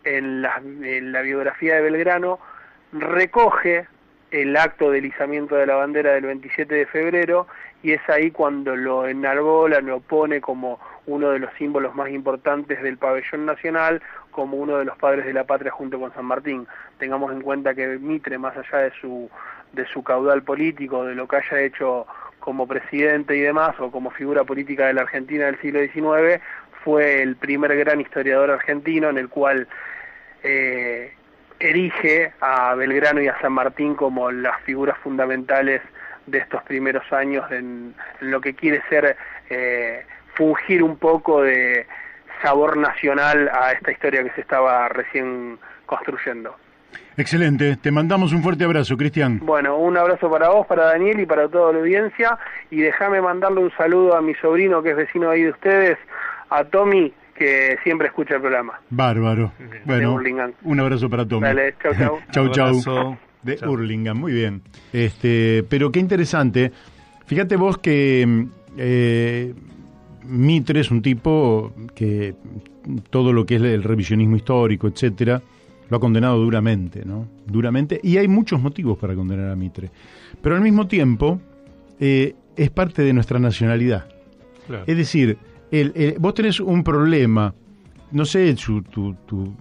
en la, en la biografía de Belgrano recoge el acto de izamiento de la bandera del veintisiete de febrero, y es ahí cuando lo enarbola, lo pone como uno de los símbolos más importantes del pabellón nacional, como uno de los padres de la patria junto con San Martín. Tengamos en cuenta que Mitre, más allá de su, de su caudal político, de lo que haya hecho como presidente y demás, o como figura política de la Argentina del siglo diecinueve, fue el primer gran historiador argentino en el cual eh, erige a Belgrano y a San Martín como las figuras fundamentales de estos primeros años en, en lo que quiere ser eh, fungir un poco de sabor nacional a esta historia que se estaba recién construyendo. Excelente, te mandamos un fuerte abrazo, Cristian. Bueno, un abrazo para vos, para Daniel y para toda la audiencia, y déjame mandarle un saludo a mi sobrino que es vecino ahí de ustedes, a Tommy, que siempre escucha el programa. Bárbaro. Bueno, un abrazo para Tommy. Dale, chau, chau. chau, chau. De chau. Hurlingham, muy bien. Este, pero qué interesante. Fíjate vos que eh, Mitre es un tipo que todo lo que es el revisionismo histórico, etcétera, lo ha condenado duramente, ¿no? Duramente, y hay muchos motivos para condenar a Mitre. Pero al mismo tiempo, eh, es parte de nuestra nacionalidad. Claro. Es decir, el, el, vos tenés un problema, no sé, su, tu, tu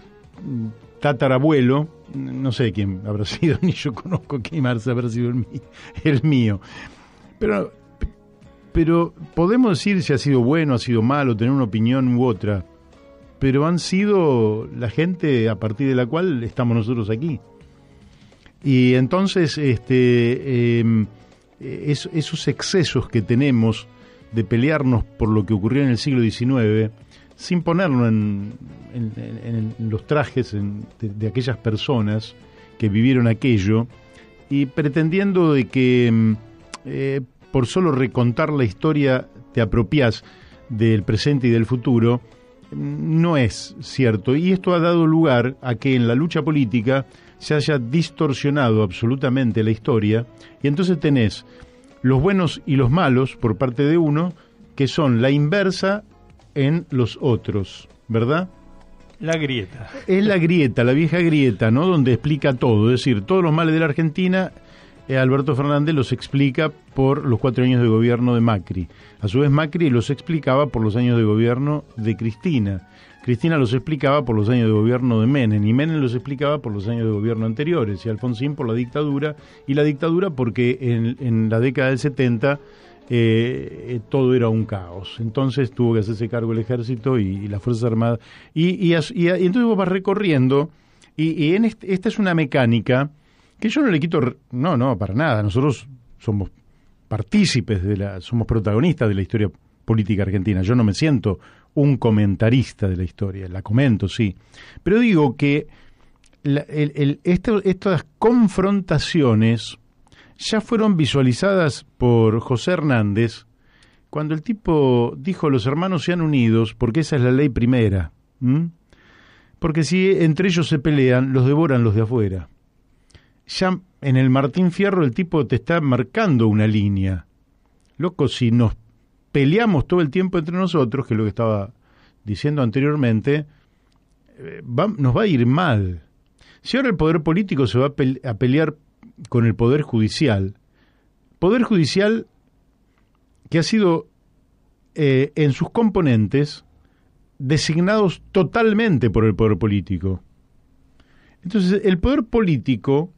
tatarabuelo, no sé quién habrá sido, ni yo conozco quién habrá sido el, mío, el mío. Pero, pero podemos decir si ha sido bueno, ha sido malo, tener una opinión u otra, pero han sido la gente a partir de la cual estamos nosotros aquí. Y entonces este eh, es, esos excesos que tenemos de pelearnos por lo que ocurrió en el siglo diecinueve, sin ponernos en, en, en, en los trajes en, de, de aquellas personas que vivieron aquello, y pretendiendo de que eh, por solo recontar la historia te apropiás del presente y del futuro, no es cierto. Y esto ha dado lugar a que en la lucha política se haya distorsionado absolutamente la historia, y entonces tenés los buenos y los malos por parte de uno, que son la inversa en los otros, ¿verdad? La grieta. Es la grieta, la vieja grieta, ¿no? Donde explica todo, es decir, todos los males de la Argentina, eh, Alberto Fernández los explica por los cuatro años de gobierno de Macri. A su vez Macri los explicaba por los años de gobierno de Cristina. Cristina los explicaba por los años de gobierno de Menem, y Menem los explicaba por los años de gobierno anteriores, y Alfonsín por la dictadura, y la dictadura porque en, en la década del setenta eh, todo era un caos. Entonces tuvo que hacerse cargo el ejército y, y las Fuerzas Armadas. Y, y, y, y entonces vos vas recorriendo, y, y en este, esta es una mecánica que yo no le quito, no, no, para nada. Nosotros somos partícipes de la, somos protagonistas de la historia política argentina. Yo no me siento un comentarista de la historia, la comento, sí, pero digo que la, el, el, esto, estas confrontaciones ya fueron visualizadas por José Hernández cuando el tipo dijo: los hermanos sean unidos porque esa es la ley primera, ¿Mm? porque si entre ellos se pelean, los devoran los de afuera. Ya en el Martín Fierro el tipo te está marcando una línea. Loco, si nos peleamos todo el tiempo entre nosotros, que es lo que estaba diciendo anteriormente, eh, va, nos va a ir mal. Si ahora el poder político se va a, pe- a pelear con el poder judicial, poder judicial que ha sido eh, en sus componentes designados totalmente por el poder político. Entonces el poder político,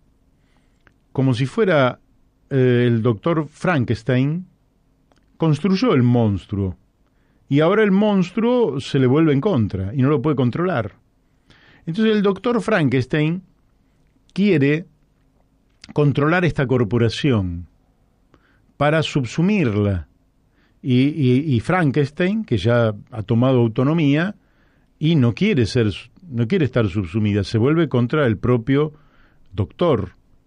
como si fuera eh, el doctor Frankenstein, construyó el monstruo, y ahora el monstruo se le vuelve en contra y no lo puede controlar. Entonces el doctor Frankenstein quiere controlar esta corporación para subsumirla, y, y, y Frankenstein, que ya ha tomado autonomía y no quiere ser, no quiere estar subsumida, se vuelve contra el propio doctor.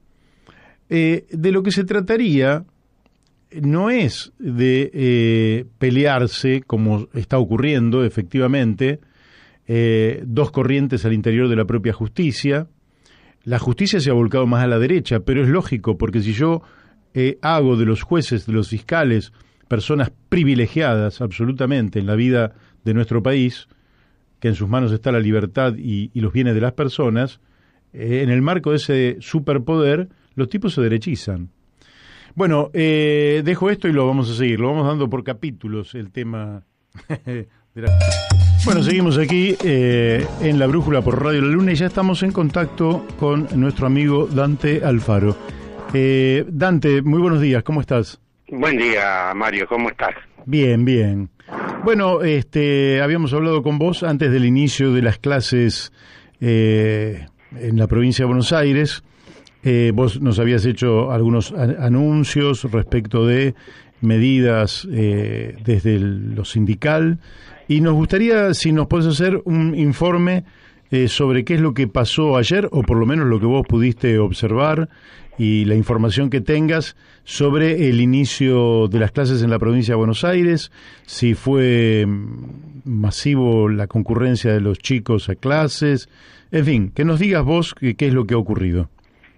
Eh, de lo que se trataría no es de eh, pelearse, como está ocurriendo efectivamente, eh, dos corrientes al interior de la propia justicia. La justicia se ha volcado más a la derecha, pero es lógico, porque si yo eh, hago de los jueces, de los fiscales, personas privilegiadas absolutamente en la vida de nuestro país, que en sus manos está la libertad y, y los bienes de las personas, eh, en el marco de ese superpoder, los tipos se derechizan. Bueno, eh, dejo esto y lo vamos a seguir, lo vamos dando por capítulos el tema de la... Bueno, seguimos aquí eh, en La Brújula por Radio La Luna y ya estamos en contacto con nuestro amigo Dante Alfaro. Eh, Dante, muy buenos días, ¿cómo estás? Buen día, Mario, ¿cómo estás? Bien, bien. Bueno, este, habíamos hablado con vos antes del inicio de las clases eh, en la provincia de Buenos Aires. Eh, vos nos habías hecho algunos a- anuncios respecto de medidas eh, desde el, lo sindical y nos gustaría si nos podés hacer un informe eh, sobre qué es lo que pasó ayer o por lo menos lo que vos pudiste observar y la información que tengas sobre el inicio de las clases en la provincia de Buenos Aires, si fue masivo la concurrencia de los chicos a clases, en fin, que nos digas vos qué, qué es lo que ha ocurrido.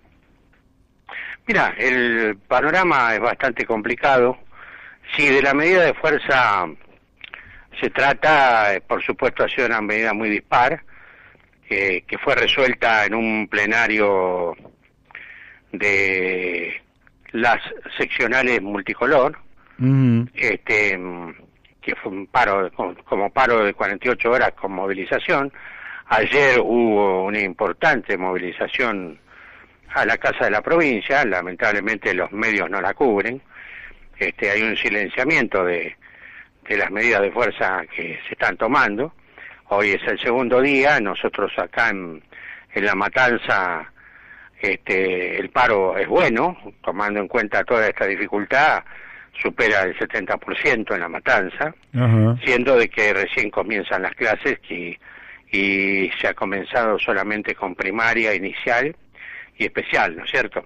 Mira, el panorama es bastante complicado. Si de la medida de fuerza se trata, eh, por supuesto ha sido una medida muy dispar, eh, que fue resuelta en un plenario de las seccionales multicolor, Mm. este que fue un paro, como paro de cuarenta y ocho horas con movilización. Ayer hubo una importante movilización a la Casa de la Provincia, lamentablemente los medios no la cubren. Este, hay un silenciamiento de, de las medidas de fuerza que se están tomando. Hoy es el segundo día, nosotros acá en, en La Matanza, este, el paro es bueno, tomando en cuenta toda esta dificultad, supera el setenta por ciento en La Matanza, Ajá. siendo de que recién comienzan las clases y, y se ha comenzado solamente con primaria, inicial y especial, ¿no es cierto?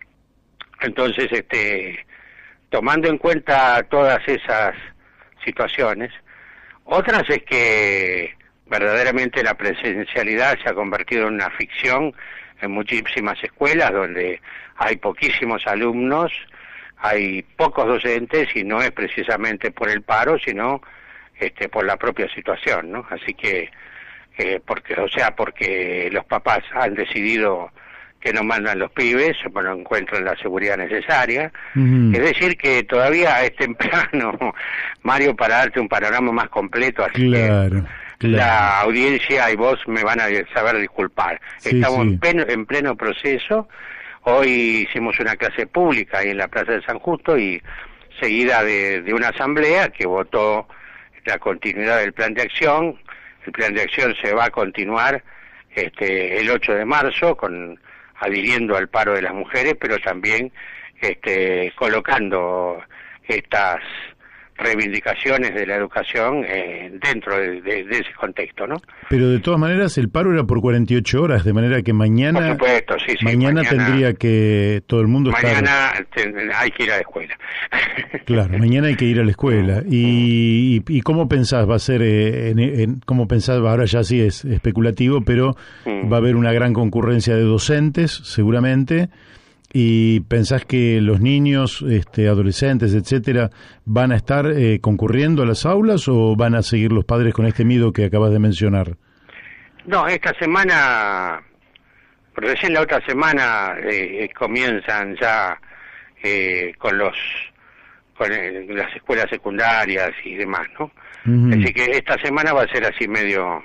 Entonces, este, tomando en cuenta todas esas situaciones, otras es que verdaderamente la presencialidad se ha convertido en una ficción en muchísimas escuelas donde hay poquísimos alumnos, hay pocos docentes y no es precisamente por el paro, sino este, por la propia situación, ¿no? Así que, eh, porque, o sea, porque los papás han decidido que no mandan los pibes, no bueno, encuentran la seguridad necesaria. Uh-huh. Es decir, que todavía es temprano, Mario, para darte un panorama más completo, así claro, que claro. La audiencia y vos me van a saber disculpar. Sí, Estamos sí. En, pleno, en pleno proceso. Hoy hicimos una clase pública ahí en la Plaza de San Justo y seguida de, de una asamblea que votó la continuidad del plan de acción. El plan de acción se va a continuar este, el ocho de marzo con adhiriendo al paro de las mujeres, pero también este, colocando estas reivindicaciones de la educación eh, dentro de, de, de ese contexto, ¿no? Pero de todas maneras el paro era por cuarenta y ocho horas, de manera que mañana, por supuesto, sí, sí, mañana, mañana tendría que todo el mundo mañana estar... ten, hay que ir a la escuela. Claro, mañana hay que ir a la escuela. ¿Y, y, y cómo pensás? ¿Va a ser, eh, en, en, cómo pensás? Ahora ya sí es especulativo, pero mm. va a haber una gran concurrencia de docentes, seguramente. ¿Y pensás que los niños, este, adolescentes, etcétera, van a estar eh, concurriendo a las aulas o van a seguir los padres con este miedo que acabas de mencionar? No, esta semana, recién la otra semana eh, comienzan ya eh, con los con el, las escuelas secundarias y demás, ¿no? Uh-huh. Así que esta semana va a ser así medio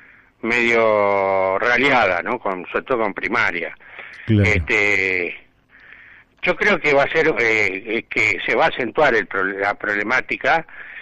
medio raleada, ¿no? Con, sobre todo con primaria. Claro. Este, yo creo que va a ser eh, que se va a acentuar el, la problemática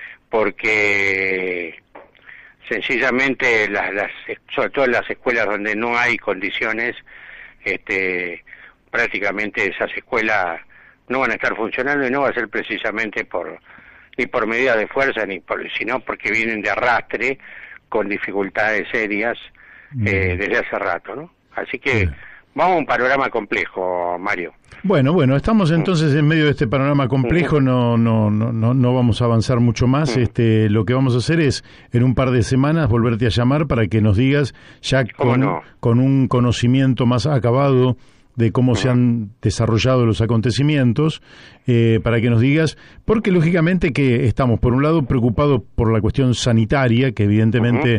porque sencillamente las, las sobre todo en las escuelas donde no hay condiciones, este, prácticamente esas escuelas no van a estar funcionando y no va a ser precisamente por ni por medida de fuerza ni por sino porque vienen de arrastre con dificultades serias eh, desde hace rato, ¿no? Así que vamos a un panorama complejo, Mario. Bueno, bueno, estamos entonces en medio de este panorama complejo, no no no no, no vamos a avanzar mucho más. Este, lo que vamos a hacer es, en un par de semanas, volverte a llamar para que nos digas, ya con, no? con un conocimiento más acabado de cómo uh-huh. se han desarrollado los acontecimientos, eh, para que nos digas, porque lógicamente que estamos, por un lado, preocupados por la cuestión sanitaria, que evidentemente... Uh-huh.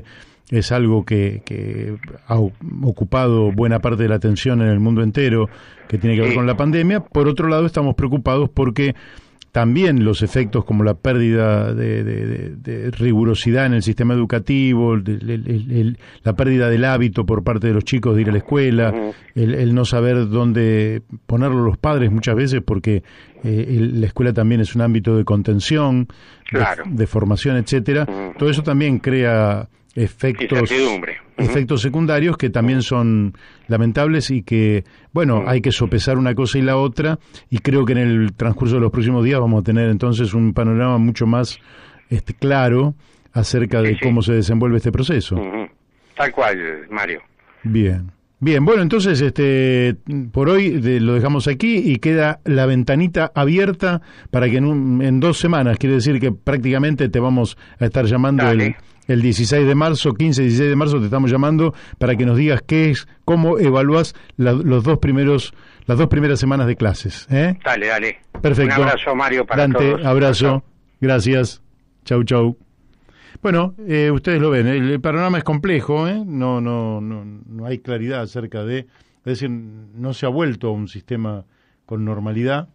es algo que, que ha ocupado buena parte de la atención en el mundo entero, que tiene que ver con la pandemia. Por otro lado, estamos preocupados porque también los efectos como la pérdida de, de, de, de rigurosidad en el sistema educativo, el, el, el, el, la pérdida del hábito por parte de los chicos de ir a la escuela, el, el no saber dónde ponerlo los padres muchas veces porque eh, el, la escuela también es un ámbito de contención, claro. de, de formación, etcétera. Uh-huh. Todo eso también crea efectos efectos secundarios que también son lamentables y que, bueno, hay que sopesar una cosa y la otra, y creo que en el transcurso de los próximos días vamos a tener entonces un panorama mucho más este claro acerca de sí, sí. cómo se desenvuelve este proceso. Uh-huh. Tal cual, Mario. Bien. Bien, bueno, entonces este por hoy de, lo dejamos aquí y queda la ventanita abierta para que en, un, en dos semanas, quiere decir que prácticamente te vamos a estar llamando el, el dieciséis de marzo, quince, dieciséis de marzo te estamos llamando para que nos digas qué es, cómo evalúas la, los dos primeros, las dos primeras semanas de clases. ¿eh? Dale, dale. Perfecto. Un abrazo, Mario, para Dante, todos. abrazo. Gracias. Chau, chau. Bueno, eh, ustedes lo ven, el, el panorama es complejo, ¿eh? no, no, no, no hay claridad acerca de, es decir, no se ha vuelto a un sistema con normalidad.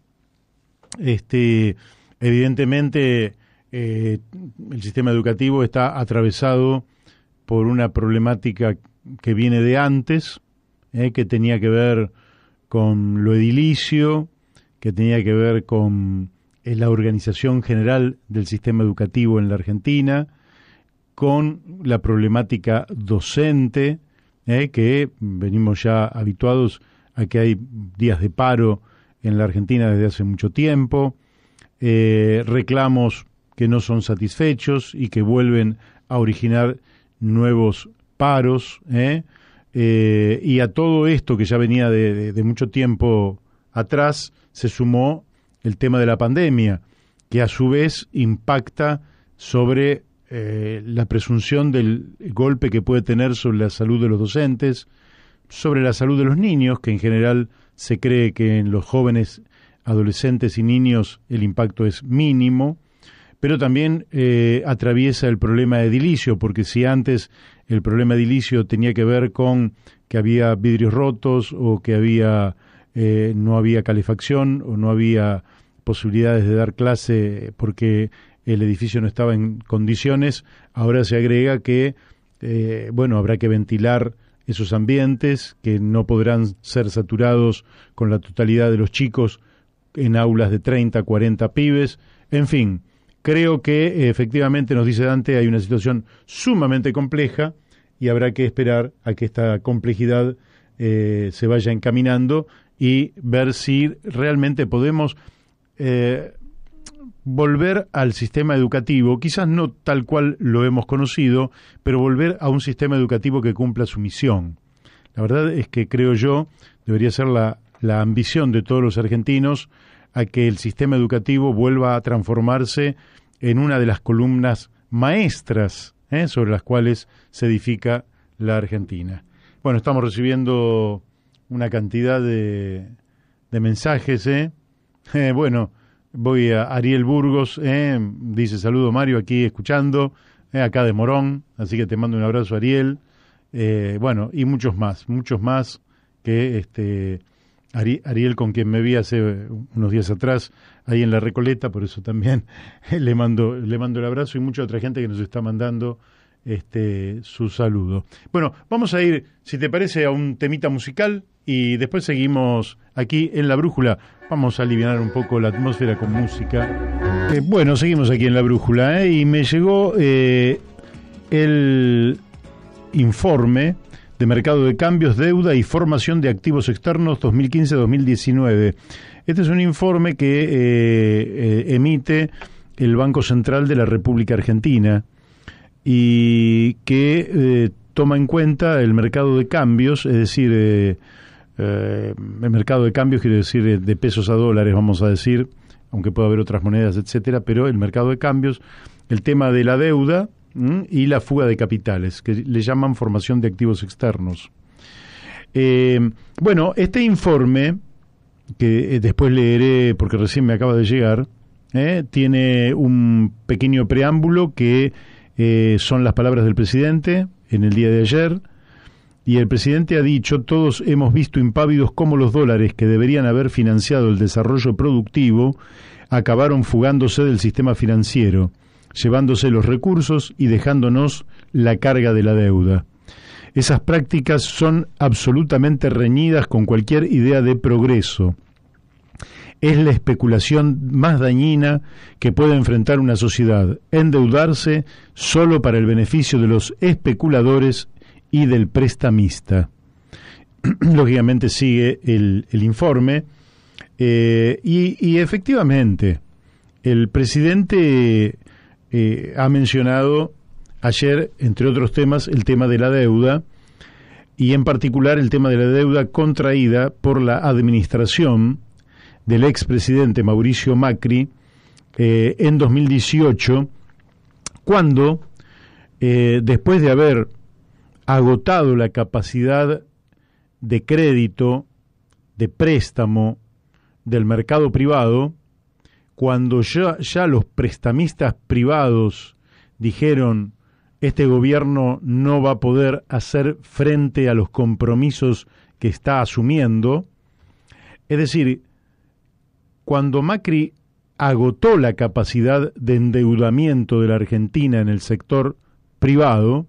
Este, evidentemente, eh, el sistema educativo está atravesado por una problemática que viene de antes, eh, que tenía que ver con lo edilicio, que tenía que ver con eh, la organización general del sistema educativo en la Argentina, con la problemática docente, eh, que venimos ya habituados a que hay días de paro en la Argentina desde hace mucho tiempo, eh, reclamos que no son satisfechos y que vuelven a originar nuevos paros, eh, eh, y a todo esto que ya venía de, de, de mucho tiempo atrás se sumó el tema de la pandemia, que a su vez impacta sobre Eh, la presunción del golpe que puede tener sobre la salud de los docentes, sobre la salud de los niños, que en general se cree que en los jóvenes, adolescentes y niños el impacto es mínimo, pero también eh, atraviesa el problema edilicio, porque si antes el problema edilicio tenía que ver con que había vidrios rotos o que había eh, no había calefacción o no había posibilidades de dar clase porque el edificio no estaba en condiciones, ahora se agrega que, eh, bueno, habrá que ventilar esos ambientes, que no podrán ser saturados con la totalidad de los chicos en aulas de treinta, cuarenta pibes. En fin, creo que eh, efectivamente, nos dice Dante, hay una situación sumamente compleja y habrá que esperar a que esta complejidad eh, se vaya encaminando y ver si realmente podemos Eh, volver al sistema educativo, quizás no tal cual lo hemos conocido, pero volver a un sistema educativo que cumpla su misión. La verdad es que creo yo, debería ser la, la ambición de todos los argentinos a que el sistema educativo vuelva a transformarse en una de las columnas maestras ¿eh? sobre las cuales se edifica la Argentina. Bueno, estamos recibiendo una cantidad de, de mensajes, ¿eh? Eh, bueno, voy a Ariel Burgos, eh, dice saludo Mario, aquí escuchando, eh, acá de Morón, así que te mando un abrazo Ariel, eh, bueno, y muchos más, muchos más que este Ari, Ariel con quien me vi hace unos días atrás, ahí en la Recoleta, por eso también le mando, le mando el abrazo y mucha otra gente que nos está mandando este su saludo. Bueno, vamos a ir, si te parece, a un temita musical y después seguimos aquí en La Brújula. Vamos a aliviar un poco la atmósfera con música. Eh, bueno, seguimos aquí en La Brújula, ¿eh? Y me llegó eh, el informe de Mercado de Cambios, Deuda y Formación de Activos Externos dos mil quince a dos mil diecinueve. Este es un informe que eh, eh, emite el Banco Central de la República Argentina y que eh, toma en cuenta el mercado de cambios, es decir, eh, eh, el mercado de cambios quiere decir eh, de pesos a dólares, vamos a decir, aunque pueda haber otras monedas, etcétera, pero el mercado de cambios, el tema de la deuda ¿m? y la fuga de capitales, que le llaman formación de activos externos. Eh, bueno, este informe, que eh, después leeré porque recién me acaba de llegar, eh, tiene un pequeño preámbulo que Eh, son las palabras del presidente en el día de ayer, y el presidente ha dicho: todos hemos visto impávidos cómo los dólares que deberían haber financiado el desarrollo productivo acabaron fugándose del sistema financiero, llevándose los recursos y dejándonos la carga de la deuda. Esas prácticas son absolutamente reñidas con cualquier idea de progreso. Es la especulación más dañina que puede enfrentar una sociedad, endeudarse solo para el beneficio de los especuladores y del prestamista. Lógicamente sigue el, el informe eh, y, y efectivamente el presidente eh, ha mencionado ayer, entre otros temas, el tema de la deuda, y en particular el tema de la deuda contraída por la administración del expresidente Mauricio Macri eh, en dos mil dieciocho, cuando, eh, después de haber agotado la capacidad de crédito, de préstamo del mercado privado, cuando ya, ya los prestamistas privados dijeron: este gobierno no va a poder hacer frente a los compromisos que está asumiendo. Es decir, cuando Macri agotó la capacidad de endeudamiento de la Argentina en el sector privado,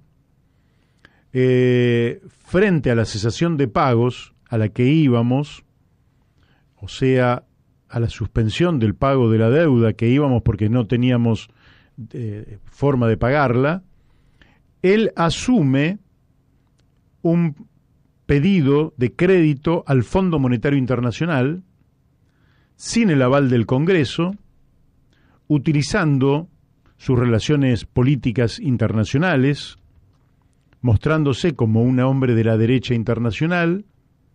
eh, frente a la cesación de pagos a la que íbamos, o sea, a la suspensión del pago de la deuda que íbamos porque no teníamos eh, forma de pagarla, él asume un pedido de crédito al Fondo Monetario Internacional sin el aval del Congreso, utilizando sus relaciones políticas internacionales, mostrándose como un hombre de la derecha internacional.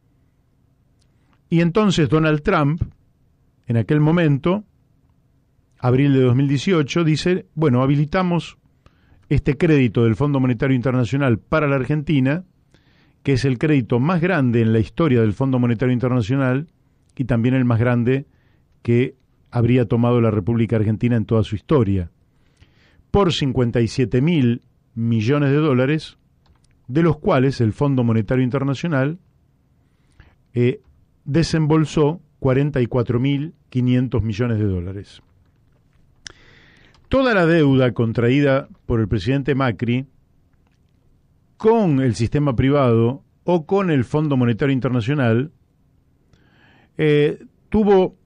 Y entonces Donald Trump, en aquel momento, abril de dos mil dieciocho, dice: bueno, habilitamos este crédito del Fondo Monetario Internacional para la Argentina, que es el crédito más grande en la historia del Fondo Monetario Internacional y también el más grande que habría tomado la República Argentina en toda su historia, por cincuenta y siete mil millones de dólares, de los cuales el Fondo Monetario Internacional eh, desembolsó cuarenta y cuatro mil quinientos millones de dólares. Toda la deuda contraída por el presidente Macri con el sistema privado o con el Fondo Monetario Internacional eh, tuvo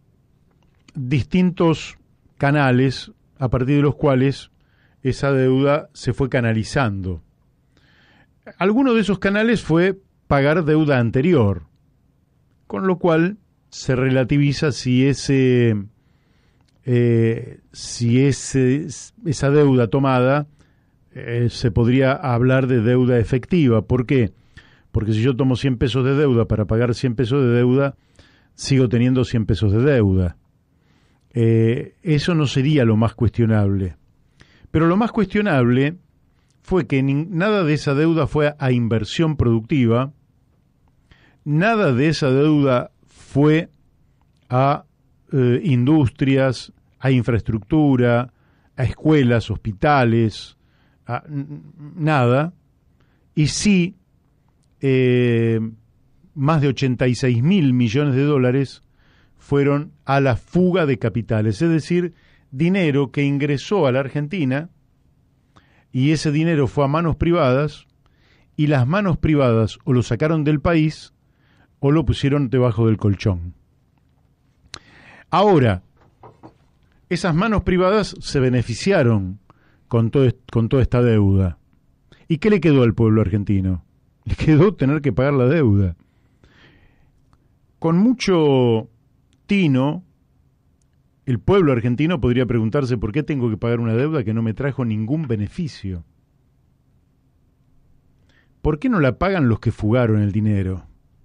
distintos canales a partir de los cuales esa deuda se fue canalizando. Alguno de esos canales fue pagar deuda anterior, con lo cual se relativiza si ese eh, si ese, esa deuda tomada eh, se podría hablar de deuda efectiva. ¿Por qué? Porque si yo tomo cien pesos de deuda para pagar cien pesos de deuda, sigo teniendo cien pesos de deuda. Eh, eso no sería lo más cuestionable. Pero lo más cuestionable fue que ni, nada de esa deuda fue a inversión productiva, nada de esa deuda fue a eh, industrias, a infraestructura, a escuelas, hospitales, a, n- nada, y sí eh, más de ochenta y seis mil millones de dólares fueron a la fuga de capitales, es decir, dinero que ingresó a la Argentina y ese dinero fue a manos privadas y las manos privadas o lo sacaron del país o lo pusieron debajo del colchón. Ahora, esas manos privadas se beneficiaron con, todo, con toda esta deuda. ¿Y qué le quedó al pueblo argentino? Le quedó tener que pagar la deuda. Con mucho tino, el pueblo argentino podría preguntarse: ¿por qué tengo que pagar una deuda que no me trajo ningún beneficio? ¿Por qué no la pagan los que fugaron el dinero?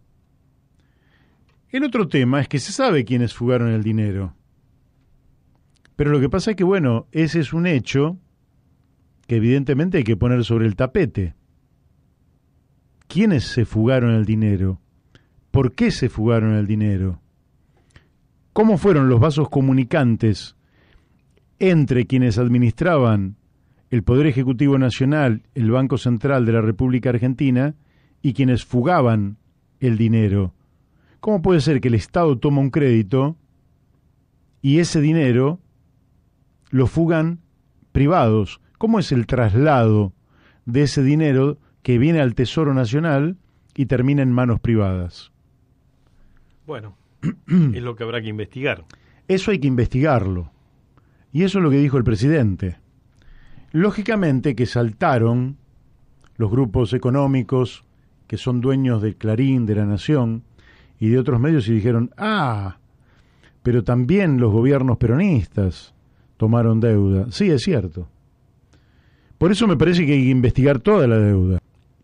El otro tema es que se sabe quiénes fugaron el dinero. Pero lo que pasa es que, bueno, ese es un hecho que evidentemente hay que poner sobre el tapete. ¿Quiénes se fugaron el dinero? ¿Por qué se fugaron el dinero? ¿Cómo fueron los vasos comunicantes entre quienes administraban el Poder Ejecutivo Nacional, el Banco Central de la República Argentina y quienes fugaban el dinero. ¿Cómo puede ser que el Estado toma un crédito y ese dinero lo fugan privados? ¿Cómo es el traslado de ese dinero que viene al Tesoro Nacional y termina en manos privadas? Bueno, es lo que habrá que investigar. Eso hay que investigarlo. Y eso es lo que dijo el presidente. Lógicamente que saltaron los grupos económicos que son dueños del Clarín, de La Nación y de otros medios y dijeron, ah, pero también los gobiernos peronistas tomaron deuda. Sí, es cierto. Por eso me parece que hay que investigar toda la deuda.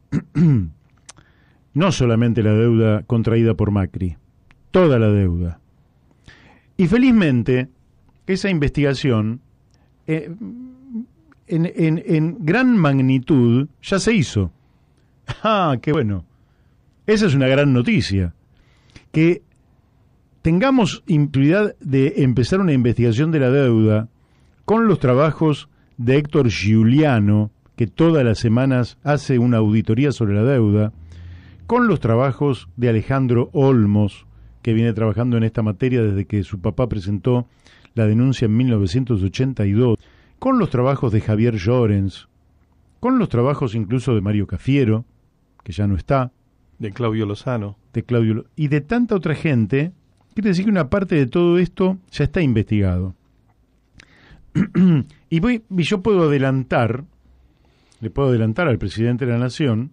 No solamente la deuda contraída por Macri, toda la deuda. Y felizmente, esa investigación, eh, en, en, en gran magnitud, ya se hizo. Ah, qué bueno. Esa es una gran noticia. Que tengamos impunidad de empezar una investigación de la deuda con los trabajos de Héctor Giuliano, que todas las semanas hace una auditoría sobre la deuda, con los trabajos de Alejandro Olmos, que viene trabajando en esta materia desde que su papá presentó la denuncia en mil novecientos ochenta y dos, con los trabajos de Javier Llorens, con los trabajos incluso de Mario Cafiero, que ya no está, de Claudio Lozano, de Claudio y de tanta otra gente. Quiere decir que una parte de todo esto ya está investigado. y, voy, y yo puedo adelantar, le puedo adelantar al presidente de la Nación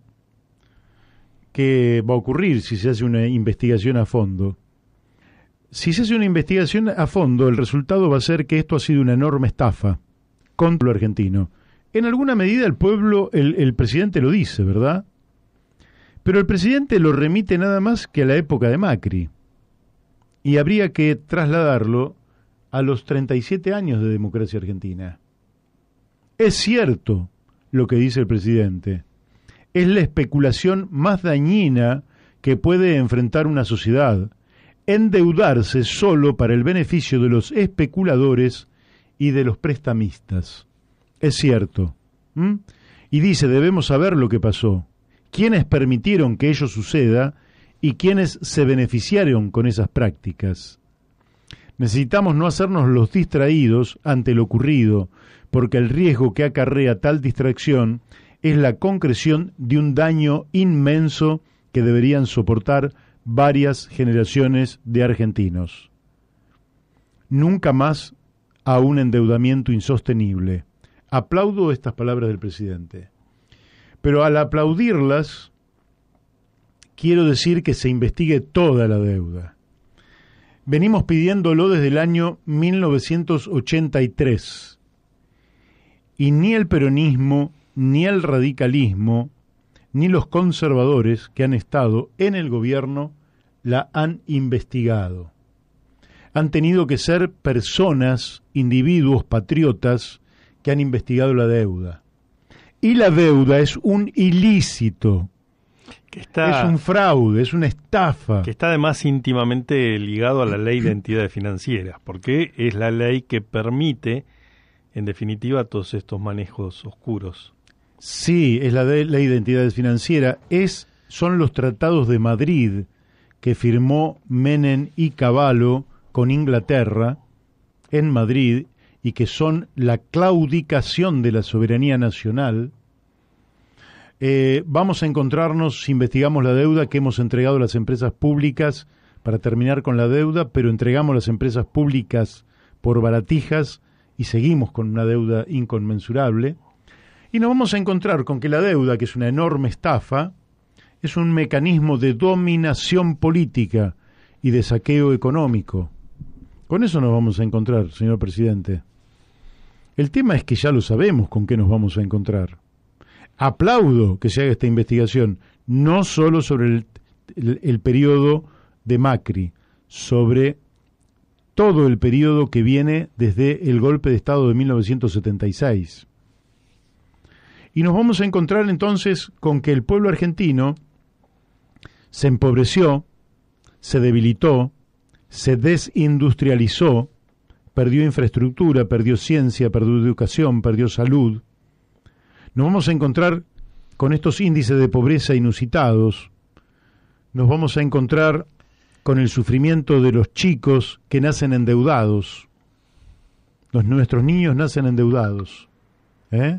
que va a ocurrir si se hace una investigación a fondo. Si se hace una investigación a fondo, el resultado va a ser que esto ha sido una enorme estafa contra lo argentino. En alguna medida el pueblo, el, el presidente lo dice, ¿verdad? Pero el presidente lo remite nada más que a la época de Macri. Y habría que trasladarlo a los treinta y siete años de democracia argentina. Es cierto lo que dice el presidente. Es la especulación más dañina que puede enfrentar una sociedad, endeudarse solo para el beneficio de los especuladores y de los prestamistas. Es cierto. ¿Mm? Y dice, debemos saber lo que pasó, quiénes permitieron que ello suceda y quiénes se beneficiaron con esas prácticas. Necesitamos no hacernos los distraídos ante lo ocurrido, porque el riesgo que acarrea tal distracción es la concreción de un daño inmenso que deberían soportar varias generaciones de argentinos. Nunca más a un endeudamiento insostenible. Aplaudo estas palabras del presidente. Pero al aplaudirlas, quiero decir que se investigue toda la deuda. Venimos pidiéndolo desde el año mil novecientos ochenta y tres. Y ni el peronismo, ni el radicalismo, ni los conservadores que han estado en el gobierno la han investigado. Han tenido que ser personas, individuos, patriotas, que han investigado la deuda. Y la deuda es un ilícito, que está, es un fraude, es una estafa. Que está además íntimamente ligado a la ley de entidades financieras, porque es la ley que permite, en definitiva, todos estos manejos oscuros. Sí, es la de, ley de entidades financieras, es, son los tratados de Madrid que firmó Menem y Cavallo con Inglaterra en Madrid y que son la claudicación de la soberanía nacional. Eh, vamos a encontrarnos, si investigamos la deuda que hemos entregado a las empresas públicas para terminar con la deuda, pero entregamos las empresas públicas por baratijas y seguimos con una deuda inconmensurable. Y nos vamos a encontrar con que la deuda, que es una enorme estafa, es un mecanismo de dominación política y de saqueo económico. Con eso nos vamos a encontrar, señor presidente. El tema es que ya lo sabemos con qué nos vamos a encontrar. Aplaudo que se haga esta investigación, no solo sobre el, el, el periodo de Macri, sobre todo el periodo que viene desde el golpe de Estado de mil novecientos setenta y seis. Y nos vamos a encontrar entonces con que el pueblo argentino se empobreció, se debilitó, se desindustrializó, perdió infraestructura, perdió ciencia, perdió educación, perdió salud, nos vamos a encontrar con estos índices de pobreza inusitados, nos vamos a encontrar con el sufrimiento de los chicos que nacen endeudados. Los, nuestros niños nacen endeudados. ¿eh?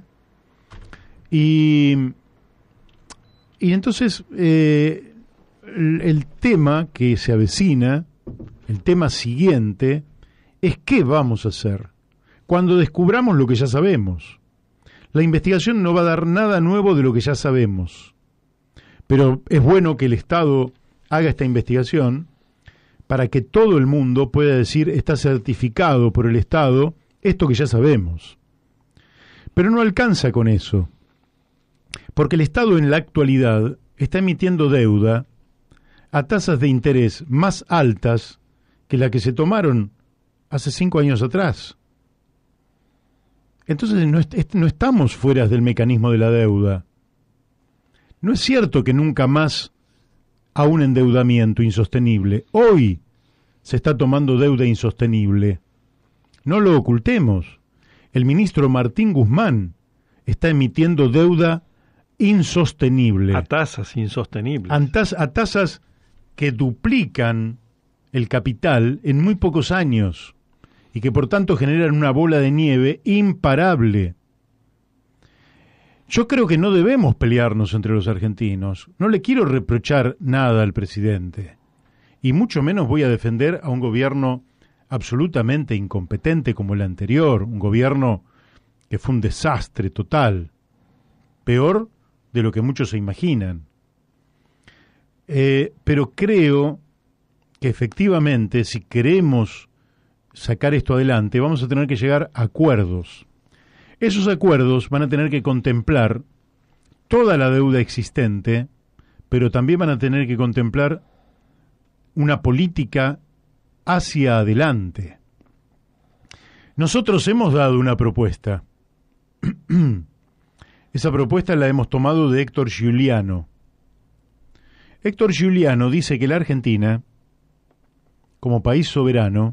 Y, y entonces eh, el, el tema que se avecina, el tema siguiente, es qué vamos a hacer cuando descubramos lo que ya sabemos. La investigación no va a dar nada nuevo de lo que ya sabemos, pero es bueno que el Estado haga esta investigación para que todo el mundo pueda decir está certificado por el Estado esto que ya sabemos. Pero no alcanza con eso, porque el Estado en la actualidad está emitiendo deuda a tasas de interés más altas que la que se tomaron hace cinco años atrás. Entonces no, est- no estamos fuera del mecanismo de la deuda. No es cierto que nunca más a un endeudamiento insostenible. Hoy se está tomando deuda insostenible. No lo ocultemos. El ministro Martín Guzmán está emitiendo deuda insostenible. A tasas insostenibles. A, tas- a tasas que duplican el capital en muy pocos años y que por tanto generan una bola de nieve imparable. Yo creo que no debemos pelearnos entre los argentinos. No le quiero reprochar nada al presidente. Y mucho menos voy a defender a un gobierno absolutamente incompetente como el anterior, un gobierno que fue un desastre total, peor de lo que muchos se imaginan. Eh, pero creo que efectivamente, si queremos sacar esto adelante, vamos a tener que llegar a acuerdos. Esos acuerdos van a tener que contemplar toda la deuda existente, pero también van a tener que contemplar una política hacia adelante. Nosotros hemos dado una propuesta. Esa propuesta la hemos tomado de Héctor Giuliano. Héctor Giuliano dice que la Argentina, como país soberano,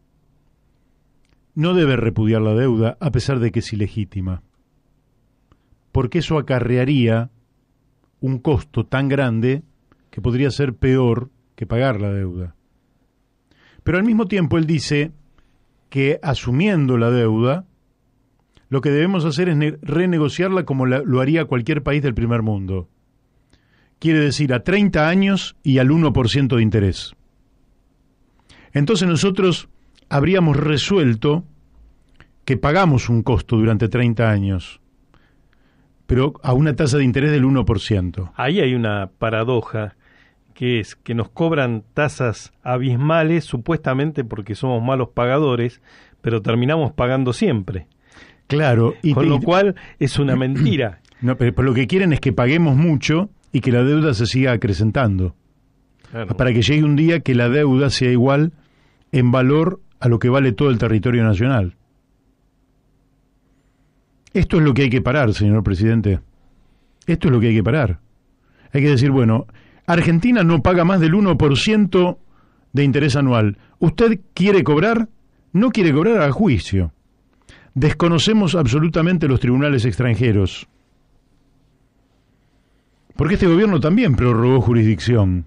no debe repudiar la deuda a pesar de que es ilegítima, porque eso acarrearía un costo tan grande que podría ser peor que pagar la deuda. Pero al mismo tiempo él dice que asumiendo la deuda, lo que debemos hacer es ne- renegociarla como la, lo haría cualquier país del primer mundo. Quiere decir a treinta años y al uno por ciento de interés. Entonces nosotros habríamos resuelto que pagamos un costo durante treinta años, pero a una tasa de interés del uno por ciento. Ahí hay una paradoja, que es que nos cobran tasas abismales supuestamente porque somos malos pagadores, pero terminamos pagando siempre. Claro. Y Con te, lo cual es una mentira. No, pero, pero lo que quieren es que paguemos mucho y que la deuda se siga acrecentando. Claro. Para que llegue un día que la deuda sea igual en valor a lo que vale todo el territorio nacional. Esto es lo que hay que parar, señor presidente. Esto es lo que hay que parar. Hay que decir, bueno, Argentina no paga más del uno por ciento de interés anual. ¿Usted quiere cobrar? No quiere cobrar, a juicio. Desconocemos absolutamente los tribunales extranjeros. Porque este gobierno también prorrogó jurisdicción.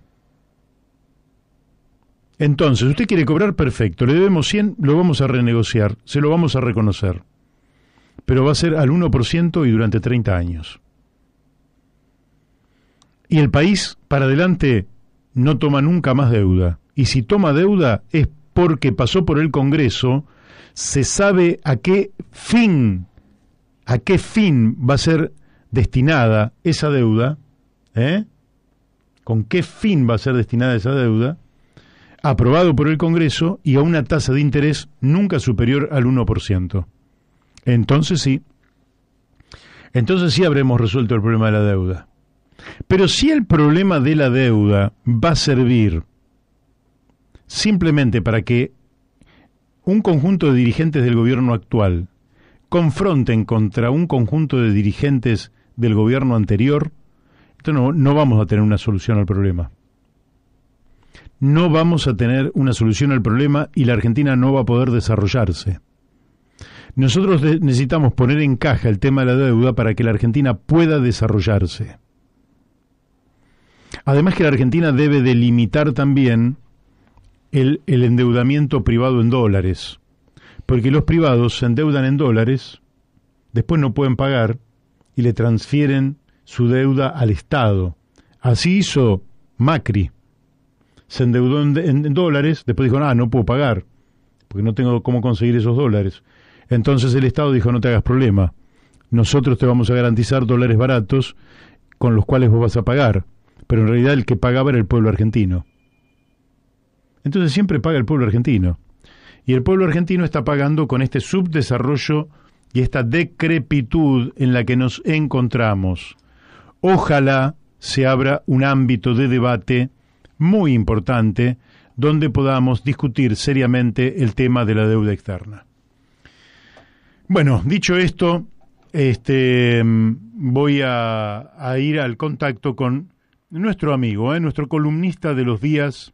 Entonces, usted quiere cobrar, perfecto, le debemos cien, lo vamos a renegociar, se lo vamos a reconocer. Pero va a ser al uno por ciento y durante treinta años. Y el país, para adelante, no toma nunca más deuda. Y si toma deuda es porque pasó por el Congreso, se sabe a qué fin, a qué fin va a ser destinada esa deuda, ¿eh? ¿Con qué fin va a ser destinada esa deuda? Aprobado por el Congreso y a una tasa de interés nunca superior al uno por ciento. Entonces sí, entonces sí habremos resuelto el problema de la deuda. Pero si el problema de la deuda va a servir simplemente para que un conjunto de dirigentes del gobierno actual confronten contra un conjunto de dirigentes del gobierno anterior, entonces no, no vamos a tener una solución al problema. No vamos a tener una solución al problema y la Argentina no va a poder desarrollarse. Nosotros de- necesitamos poner en caja el tema de la deuda para que la Argentina pueda desarrollarse. Además que la Argentina debe delimitar también el, el endeudamiento privado en dólares, porque los privados se endeudan en dólares, después no pueden pagar y le transfieren su deuda al Estado. Así hizo Macri. Se endeudó en, en, en dólares, después dijo, ah, no puedo pagar, porque no tengo cómo conseguir esos dólares. Entonces el Estado dijo, no te hagas problema, nosotros te vamos a garantizar dólares baratos con los cuales vos vas a pagar, pero en realidad el que pagaba era el pueblo argentino. Entonces siempre paga el pueblo argentino. Y el pueblo argentino está pagando con este subdesarrollo y esta decrepitud en la que nos encontramos. Ojalá se abra un ámbito de debate muy importante donde podamos discutir seriamente el tema de la deuda externa. Bueno, dicho esto, este, voy a, a ir al contacto con nuestro amigo, ¿eh? nuestro columnista de los días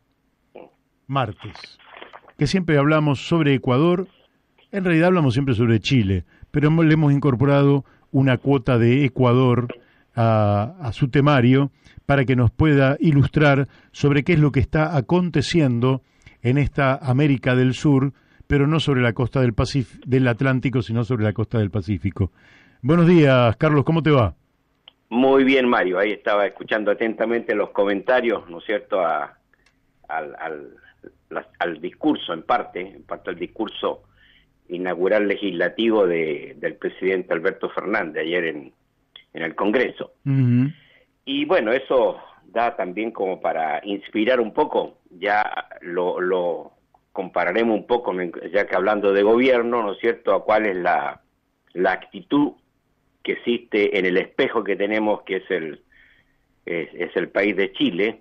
martes, que siempre hablamos sobre Ecuador, en realidad hablamos siempre sobre Chile, pero le hemos incorporado una cuota de Ecuador a, a su temario para que nos pueda ilustrar sobre qué es lo que está aconteciendo en esta América del Sur, pero no sobre la costa del Pacífico, del Atlántico, sino sobre la costa del Pacífico. Buenos días, Carlos, ¿cómo te va? Muy bien, Mario, ahí estaba escuchando atentamente los comentarios, ¿no es cierto?, a, al, al, la, al discurso, en parte, en parte al discurso inaugural legislativo de, del presidente Alberto Fernández ayer en, en el Congreso. Uh-huh. Y bueno, eso da también como para inspirar un poco, ya lo, lo compararemos un poco, ya que hablando de gobierno, ¿no es cierto?, a cuál es la, la actitud que existe en el espejo que tenemos, que es el, es, es el país de Chile.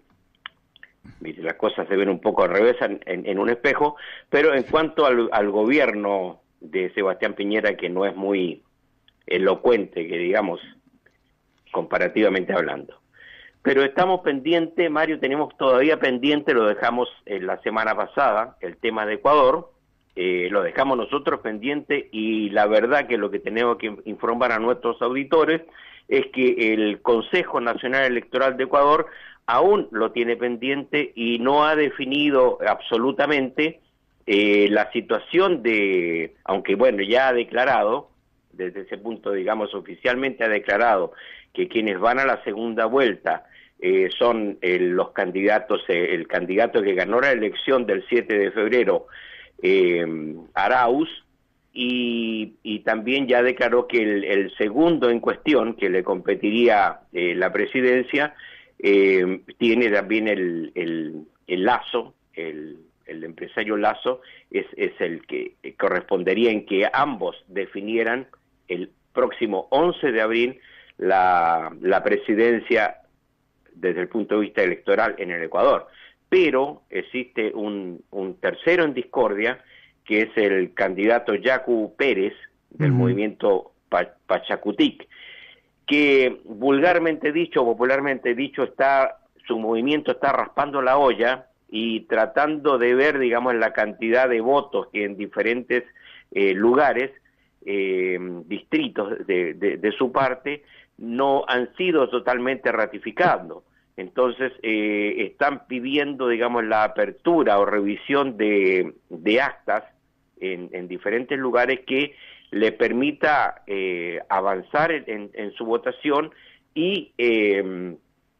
Las cosas se ven un poco al revés en, en, en un espejo, pero en cuanto al, al gobierno de Sebastián Piñera, que no es muy elocuente, que digamos, comparativamente hablando. Pero estamos pendientes, Mario, tenemos todavía pendiente, lo dejamos en la semana pasada, el tema de Ecuador, eh, lo dejamos nosotros pendiente, y la verdad que lo que tenemos que informar a nuestros auditores es que el Consejo Nacional Electoral de Ecuador aún lo tiene pendiente y no ha definido absolutamente eh, la situación de, aunque bueno, ya ha declarado, desde ese punto, digamos, oficialmente ha declarado que quienes van a la segunda vuelta eh, son eh, los candidatos, eh, el candidato que ganó la elección del siete de febrero, eh, Arauz, y, y también ya declaró que el, el segundo en cuestión, que le competiría eh, la presidencia, eh, tiene también el, el, el Lasso, el, el empresario Lasso, es, es el que correspondería en que ambos definieran el próximo once de abril la, la presidencia desde el punto de vista electoral en el Ecuador. Pero existe un, un tercero en discordia, que es el candidato Yacu Pérez, del uh-huh. movimiento pa- Pachacutic, que vulgarmente dicho, popularmente dicho, está su movimiento está raspando la olla y tratando de ver, digamos, la cantidad de votos que en diferentes eh, lugares, eh, distritos de, de, de su parte, no han sido totalmente ratificados. Entonces, eh, están pidiendo, digamos, la apertura o revisión de, de actas en, en diferentes lugares que le permita eh, avanzar en, en su votación y eh,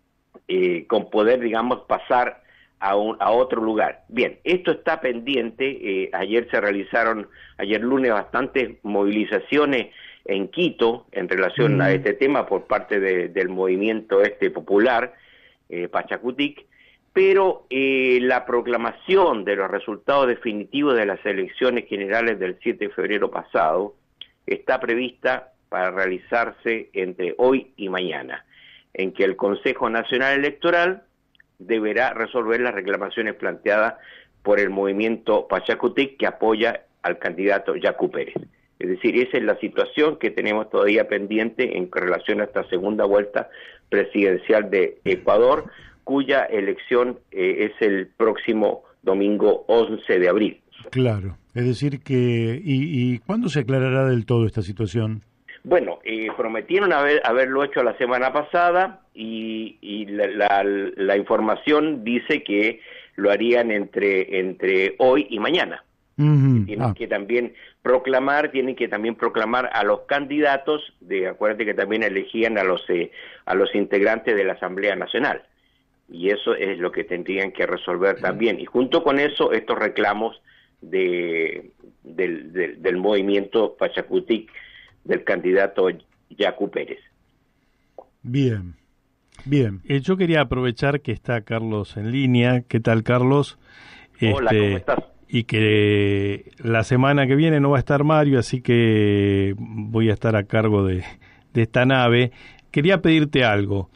eh, con poder, digamos, pasar a, un, a otro lugar. Bien, esto está pendiente. Eh, ayer se realizaron, ayer lunes, bastantes movilizaciones en Quito en relación mm. a este tema por parte de, del movimiento este popular, eh, Pachacutic, pero eh, la proclamación de los resultados definitivos de las elecciones generales del siete de febrero pasado está prevista para realizarse entre hoy y mañana, en que el Consejo Nacional Electoral deberá resolver las reclamaciones planteadas por el movimiento Pachacutic, que apoya al candidato Yacu Pérez. Es decir, esa es la situación que tenemos todavía pendiente en relación a esta segunda vuelta presidencial de Ecuador, cuya elección eh, es el próximo domingo once de abril. Claro, es decir que... ¿Y, y cuándo se aclarará del todo esta situación? Bueno, eh, prometieron haber, haberlo hecho la semana pasada y, y la, la, la información dice que lo harían entre, entre hoy y mañana. Uh-huh. Tienen Ah. que también proclamar, tienen que también proclamar a los candidatos, de acuérdate que también elegían a los eh, a los integrantes de la Asamblea Nacional, y eso es lo que tendrían que resolver también, y junto con eso estos reclamos de del, del, del movimiento Pachacutic del candidato Yacu Pérez. Bien, bien. Eh, yo quería aprovechar que está Carlos en línea. ¿Qué tal, Carlos? Hola, Este, ¿cómo estás? Y que la semana que viene no va a estar Mario, así que voy a estar a cargo de, de esta nave. Quería pedirte algo.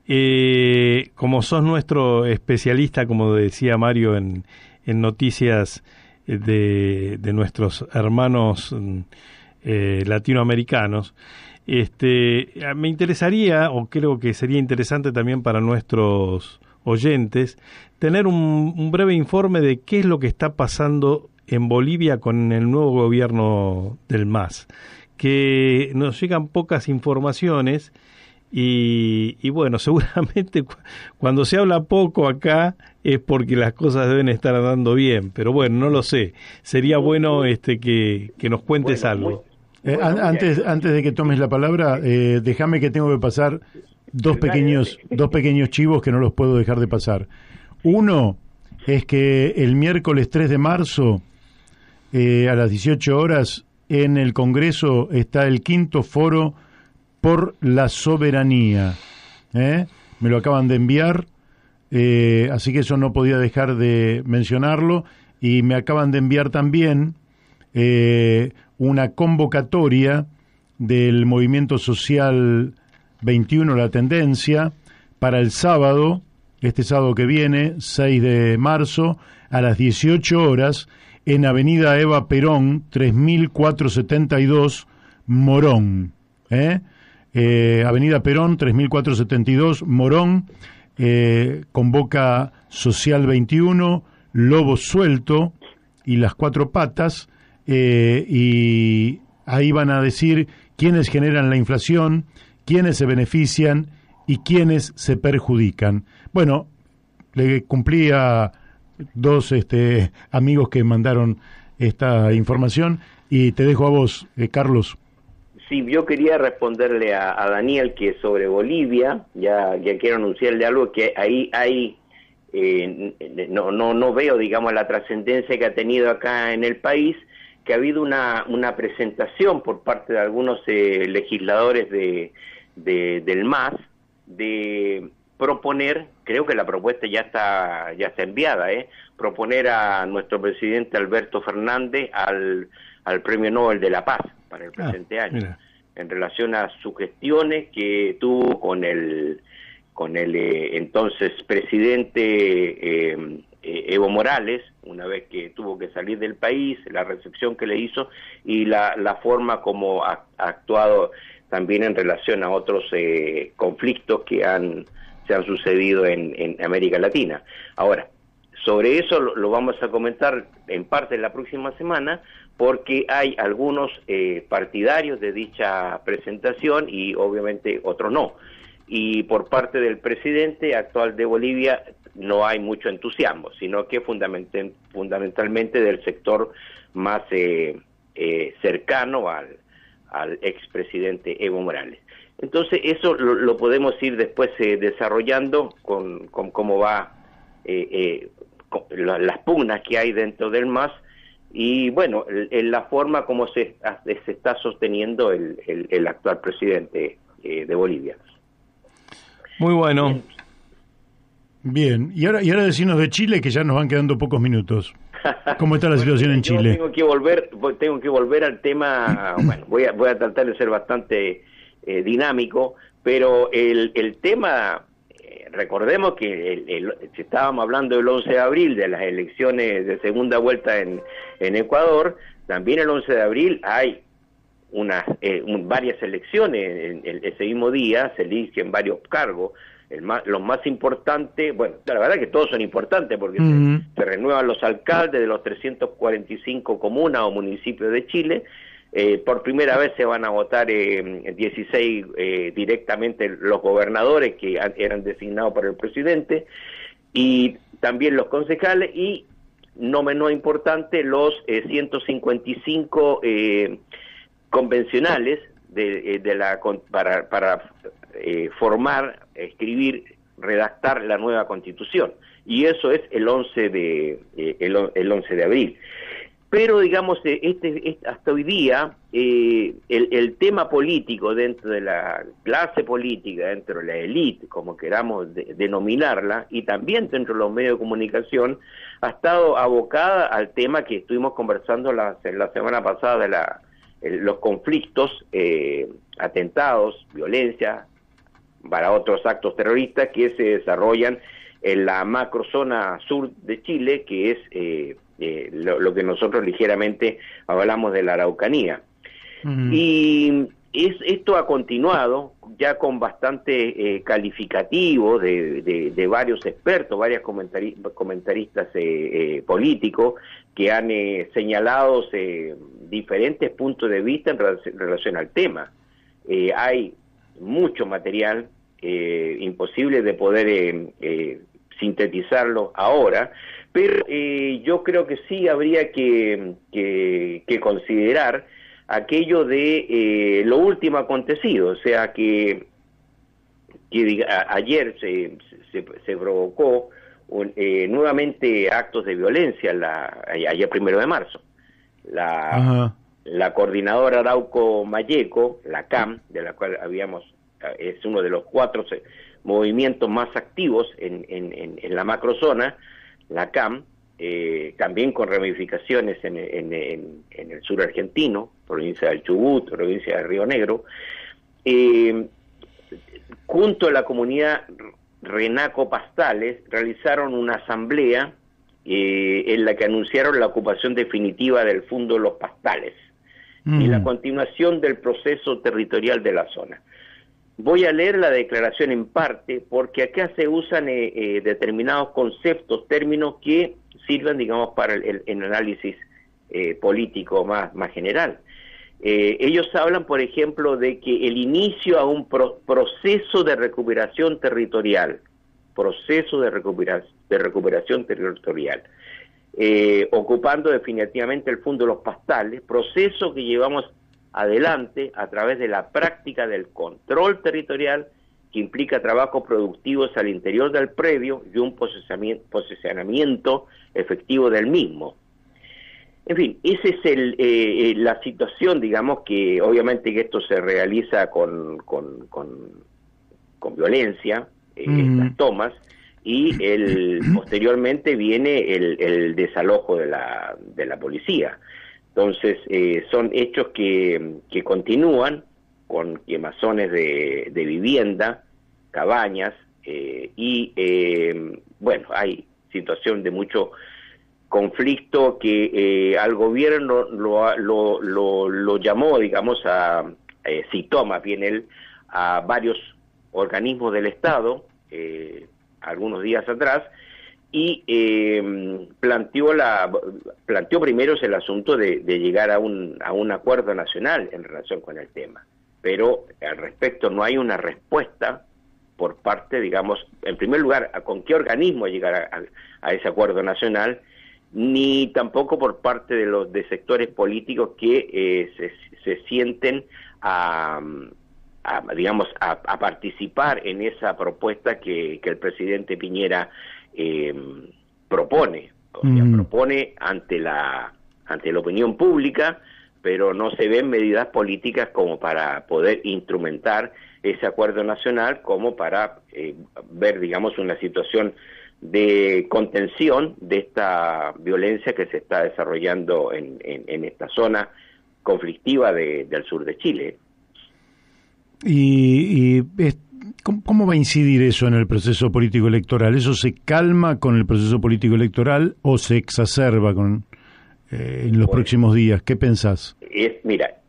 Eh, como sos nuestro especialista, como decía Mario, en, en noticias de, de nuestros hermanos eh, latinoamericanos, este, me interesaría, o creo que sería interesante también para nuestros oyentes, tener un, un breve informe de qué es lo que está pasando en Bolivia con el nuevo gobierno del M A S, que nos llegan pocas informaciones y, y bueno, seguramente cu- cuando se habla poco acá es porque las cosas deben estar andando bien, pero bueno, no lo sé. Sería bueno este que, que nos cuentes Bueno, algo. muy- Eh, bueno, an- mira, antes, antes de que tomes la palabra, eh, déjame que tengo que pasar dos Dale, pequeños, dale. dos pequeños chivos que no los puedo dejar de pasar. Uno es que el miércoles tres de marzo, eh, a las dieciocho horas, en el Congreso está el quinto foro por la soberanía. ¿eh? Me lo acaban de enviar, eh, así que eso no podía dejar de mencionarlo. Y me acaban de enviar también eh, una convocatoria del Movimiento Social veintiuno, La Tendencia, para el sábado, este sábado que viene, seis de marzo, a las dieciocho horas, en Avenida Eva Perón, tres mil cuatrocientos setenta y dos, Morón. ¿eh? Eh, Avenida Perón, tres mil cuatrocientos setenta y dos, Morón, eh, convoca Social veintiuno, Lobo Suelto y Las Cuatro Patas, eh, y ahí van a decir quiénes generan la inflación, quiénes se benefician y quiénes se perjudican. Bueno, le cumplí a dos este, amigos que mandaron esta información y te dejo a vos, eh, Carlos. Sí, yo quería responderle a, a Daniel que sobre Bolivia, ya, ya quiero anunciarle algo, que ahí hay, eh, no, no, no veo, digamos, la trascendencia que ha tenido acá en el país, que ha habido una, una presentación por parte de algunos eh, legisladores de, de, del M A S, de proponer, creo que la propuesta ya está, ya está enviada, ¿eh? proponer a nuestro presidente Alberto Fernández al, al Premio Nobel de la Paz para el presente Ah, año, mira. en relación a sus gestiones que tuvo con el con el eh, entonces presidente eh, eh, Evo Morales, una vez que tuvo que salir del país, la recepción que le hizo y la, la forma como ha, ha actuado también en relación a otros eh, conflictos que han se han sucedido en, en América Latina. Ahora, sobre eso lo, lo vamos a comentar en parte la próxima semana, porque hay algunos eh, partidarios de dicha presentación y obviamente otros no. Y por parte del presidente actual de Bolivia no hay mucho entusiasmo, sino que fundamental, fundamentalmente del sector más eh, eh, cercano al, al expresidente Evo Morales. Entonces eso lo, lo podemos ir después eh, desarrollando con, con cómo va eh, eh, con la, las pugnas que hay dentro del M A S y bueno, en la forma como se, se está sosteniendo el, el, el actual presidente eh, de Bolivia. Muy bueno. Bien, y ahora, y ahora decinos de Chile, que ya nos van quedando pocos minutos. ¿Cómo está la Bueno, situación en yo Chile? Tengo que volver, tengo que volver al tema, bueno, voy a, voy a tratar de ser bastante eh, dinámico, pero el, el tema, eh, recordemos que el, el, si estábamos hablando el once de abril de las elecciones de segunda vuelta en, en Ecuador, también el once de abril hay unas eh, un, varias elecciones, en, en ese mismo día se eligen varios cargos el más, los más importantes, bueno, la verdad que todos son importantes porque Uh-huh. se, se renuevan los alcaldes de los trescientos cuarenta y cinco comunas o municipios de Chile. Eh, por primera vez se van a votar eh, dieciséis eh, directamente los gobernadores que eran designados por el presidente, y también los concejales, y no menos importante los eh, ciento cincuenta y cinco eh, convencionales de, de la para, para eh, formar, escribir, redactar la nueva Constitución, y eso es el once de eh, el, el once de abril. Pero digamos, este, este hasta hoy día eh, el, el tema político dentro de la clase política, dentro de la élite, como queramos de, denominarla, y también dentro de los medios de comunicación, ha estado abocada al tema que estuvimos conversando la, la semana pasada, de la, el, los conflictos, eh, atentados, violencia, para otros actos terroristas que se desarrollan en la macrozona sur de Chile, que es eh, eh, lo, lo que nosotros ligeramente hablamos de la Araucanía. Uh-huh. Y es, esto ha continuado ya con bastante eh, calificativo de, de, de varios expertos, varios comentari comentaristas eh, eh, políticos que han eh, señalado eh, diferentes puntos de vista en relación, en relación al tema. Eh, hay mucho material, eh, imposible de poder eh, eh, sintetizarlo ahora, pero eh, yo creo que sí habría que, que, que considerar aquello de eh, lo último acontecido, o sea que, que diga, ayer se, se, se provocó un, eh, nuevamente actos de violencia, la, ayer primero de marzo. La, uh-huh. la coordinadora Arauco Mayeco, la C A M, de la cual habíamos, es uno de los cuatro movimientos más activos en, en, en, en la macrozona, la C A M, eh, también con ramificaciones en, en, en, en el sur argentino, provincia del Chubut, provincia de Río Negro, eh, junto a la comunidad Renaco Pastales, realizaron una asamblea eh, en la que anunciaron la ocupación definitiva del Fundo Los Pastales mm. y la continuación del proceso territorial de la zona. Voy a leer la declaración en parte porque acá se usan eh, eh, determinados conceptos, términos que sirven, digamos, para el, el análisis eh, político más, más general. Eh, ellos hablan, por ejemplo, de que el inicio a un pro proceso de recuperación territorial, proceso de, recupera de recuperación territorial, eh, ocupando definitivamente el Fundo de los Pastales, proceso que llevamos adelante a través de la práctica del control territorial, que implica trabajos productivos al interior del predio y un posicionamiento efectivo del mismo. En fin, esa es el, eh, la situación, digamos, que obviamente que esto se realiza con, con, con, con violencia, eh, mm. las tomas, y el, posteriormente viene el, el desalojo de la, de la policía. Entonces, eh, son hechos que, que continúan con quemazones de, de vivienda, cabañas, eh, y, eh, bueno, hay situación de mucho conflicto que eh, al gobierno lo, lo, lo, lo llamó, digamos, a, eh, citó más bien él, a varios organismos del Estado, eh, algunos días atrás, y eh, planteó la planteó primero el asunto de, de llegar a un, a un acuerdo nacional en relación con el tema, pero al respecto no hay una respuesta por parte, digamos, en primer lugar, a con qué organismo llegar a, a, a ese acuerdo nacional, ni tampoco por parte de los de sectores políticos que eh, se, se sienten a, a digamos a, a participar en esa propuesta que, que el presidente Piñera eh, propone, o sea, mm. propone ante la ante la opinión pública, pero no se ven medidas políticas como para poder instrumentar ese acuerdo nacional, como para eh, ver, digamos, una situación de contención de esta violencia que se está desarrollando en, en, en esta zona conflictiva de, del sur de Chile. ¿Y, y es, ¿cómo, cómo va a incidir eso en el proceso político electoral? ¿Eso se calma con el proceso político electoral o se exacerba con, eh, en los bueno, próximos días? ¿Qué pensás? Es, mira, va,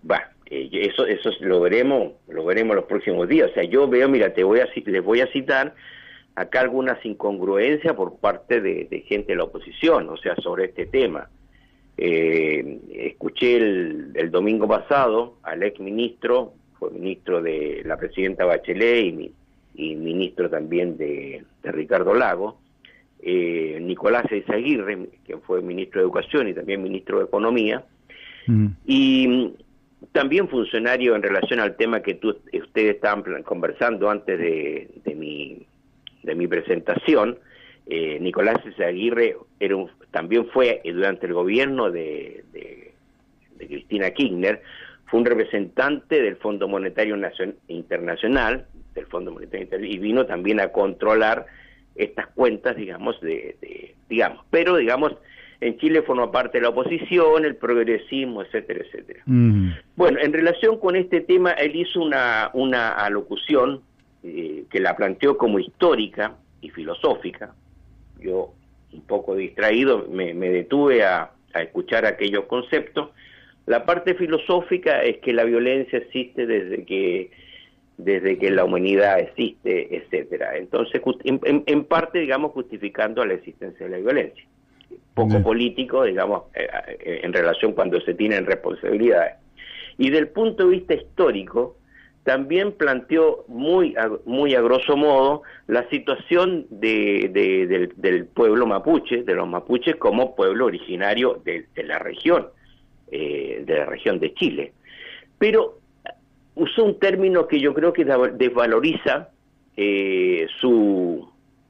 Eh, eso eso lo veremos, lo veremos los próximos días. O sea, yo veo, mira, te voy a les voy a citar acá algunas incongruencias por parte de, de gente de la oposición, o sea, sobre este tema. Eh, escuché el, el domingo pasado al ex ministro, fue ministro de la presidenta Bachelet y, y ministro también de, de Ricardo Lagos, eh, Nicolás Eizaguirre, que fue ministro de Educación y también ministro de Economía, mm. y también funcionario en relación al tema que tú, ustedes estaban conversando antes de, de mi de mi presentación. eh, Nicolás Eizaguirre era un, también fue durante el gobierno de, de, de Cristina Kirchner, fue un representante del Fondo Monetario Nacion, Internacional, del Fondo Monetario Internacional, y vino también a controlar estas cuentas, digamos, de, de digamos, pero digamos, en Chile forma parte de la oposición, el progresismo, etcétera, etcétera. Mm. Bueno, en relación con este tema, él hizo una, una alocución eh, que la planteó como histórica y filosófica. Yo, un poco distraído, me, me detuve a, a escuchar aquellos conceptos. La parte filosófica es que la violencia existe desde que desde que la humanidad existe, etcétera. Entonces, en, en, en parte, digamos, justificando la existencia de la violencia. Poco mm. político, digamos, eh, eh, en relación cuando se tienen responsabilidades. Y del punto de vista histórico, también planteó muy a, muy a grosso modo la situación de, de, del, del pueblo mapuche, de los mapuches como pueblo originario de, de la región, eh, de la región de Chile. Pero usó un término que yo creo que desvaloriza eh, su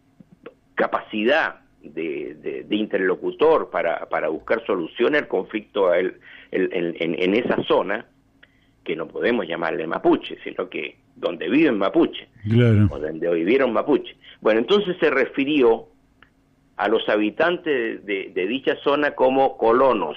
capacidad de, de, de interlocutor para, para buscar soluciones al conflicto el, el, el, en, en esa zona, que no podemos llamarle mapuche, sino que donde viven mapuche, claro. o donde vivieron mapuche. Bueno, entonces se refirió a los habitantes de, de, de dicha zona como colonos.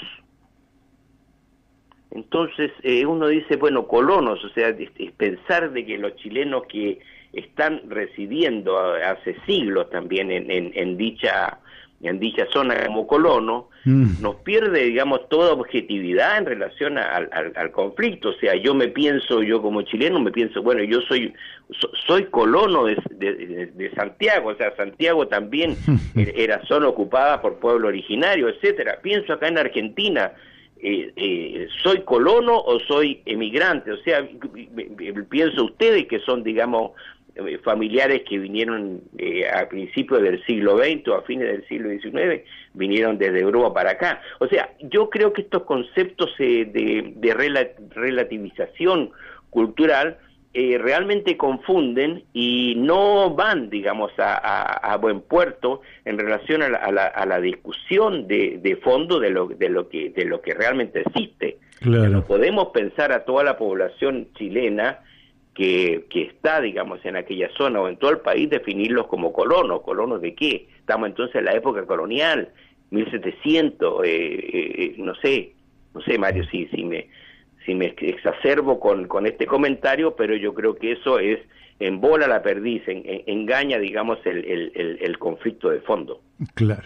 Entonces eh, uno dice, bueno, colonos, o sea, es, es pensar de que los chilenos que están residiendo hace siglos también en, en, en dicha en dicha zona como colonos, mm. nos pierde, digamos, toda objetividad en relación al, al, al conflicto. O sea, yo me pienso, yo como chileno me pienso, bueno, yo soy so, soy colono de, de, de Santiago, o sea, Santiago también era zona ocupada por pueblo originario, etcétera. Pienso acá en Argentina, eh, eh, ¿soy colono o soy emigrante? O sea, pienso ustedes que son, digamos, familiares que vinieron eh, a principios del siglo veinte o a fines del siglo diecinueve, vinieron desde Europa para acá. O sea, yo creo que estos conceptos eh, de, de rela relativización cultural eh, realmente confunden y no van, digamos, a, a, a buen puerto en relación a la, a la, a la discusión de, de fondo de lo, de, lo que, de lo que realmente existe. Claro. No podemos pensar a toda la población chilena Que, que está, digamos, en aquella zona o en todo el país, definirlos como colonos. ¿Colonos de qué? Estamos entonces en la época colonial, mil setecientos, eh, eh, no sé, no sé, Mario, si, si me si me exacerbo con, con este comentario, pero yo creo que eso es en bola la perdiz, en, en, engaña, digamos, el, el, el, el conflicto de fondo. Claro.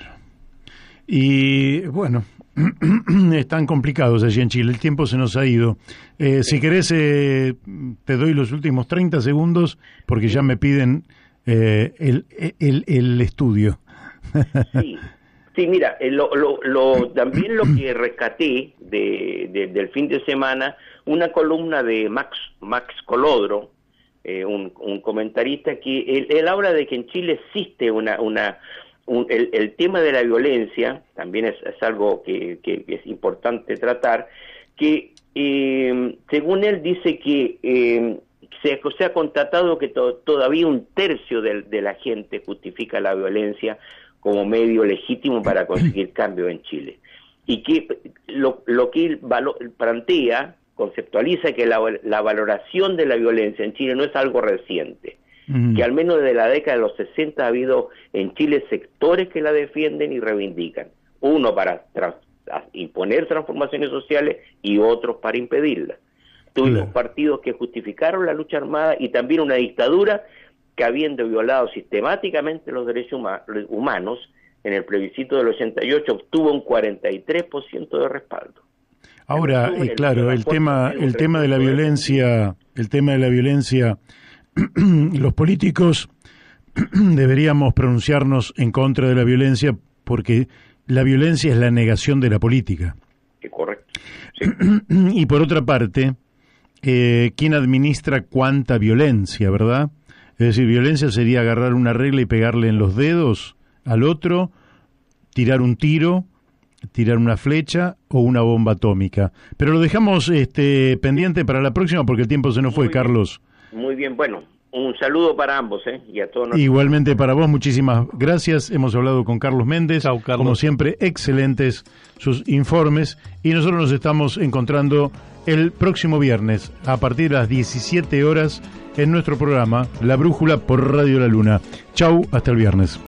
Y bueno, están complicados allí en Chile, el tiempo se nos ha ido. Eh, si querés, eh, te doy los últimos treinta segundos, porque ya me piden eh, el, el, el estudio. Sí, sí, mira, eh, lo, lo, lo, también lo que rescaté de, de, del fin de semana, una columna de Max, Max Colodro, eh, un, un comentarista, que él, él habla de que en Chile existe una... una Un, el, el tema de la violencia también es, es algo que, que, que es importante tratar, que eh, según él dice que eh, se, se ha constatado que to, todavía un tercio de, de la gente justifica la violencia como medio legítimo para conseguir cambio en Chile. Y que lo, lo que él valo, plantea, conceptualiza que la, la valoración de la violencia en Chile no es algo reciente, que al menos desde la década de los sesenta ha habido en Chile sectores que la defienden y reivindican. Uno para trans imponer transformaciones sociales y otros para impedirlas. Tuvimos partidos que justificaron la lucha armada y también una dictadura que, habiendo violado sistemáticamente los derechos huma humanos, en el plebiscito del ochenta y ocho obtuvo un cuarenta y tres por ciento de respaldo. Ahora, resumen, eh, claro, el aporta tema, un el tema de la recurso violencia, el tema de la violencia, los políticos deberíamos pronunciarnos en contra de la violencia porque la violencia es la negación de la política. Sí, correcto. Sí. Y por otra parte, eh, ¿quién administra cuánta violencia, verdad? Es decir, violencia sería agarrar una regla y pegarle en los dedos al otro, tirar un tiro, tirar una flecha o una bomba atómica. Pero lo dejamos este, pendiente para la próxima porque el tiempo se nos fue, Muy bien. Carlos. Muy bien, bueno, un saludo para ambos, ¿eh? Y a todos. Igualmente para vos, muchísimas gracias. Hemos hablado con Carlos Méndez. Chau, Carlos. Como siempre, excelentes sus informes. Y nosotros nos estamos encontrando el próximo viernes a partir de las diecisiete horas en nuestro programa La Brújula por Radio La Luna. Chau, hasta el viernes.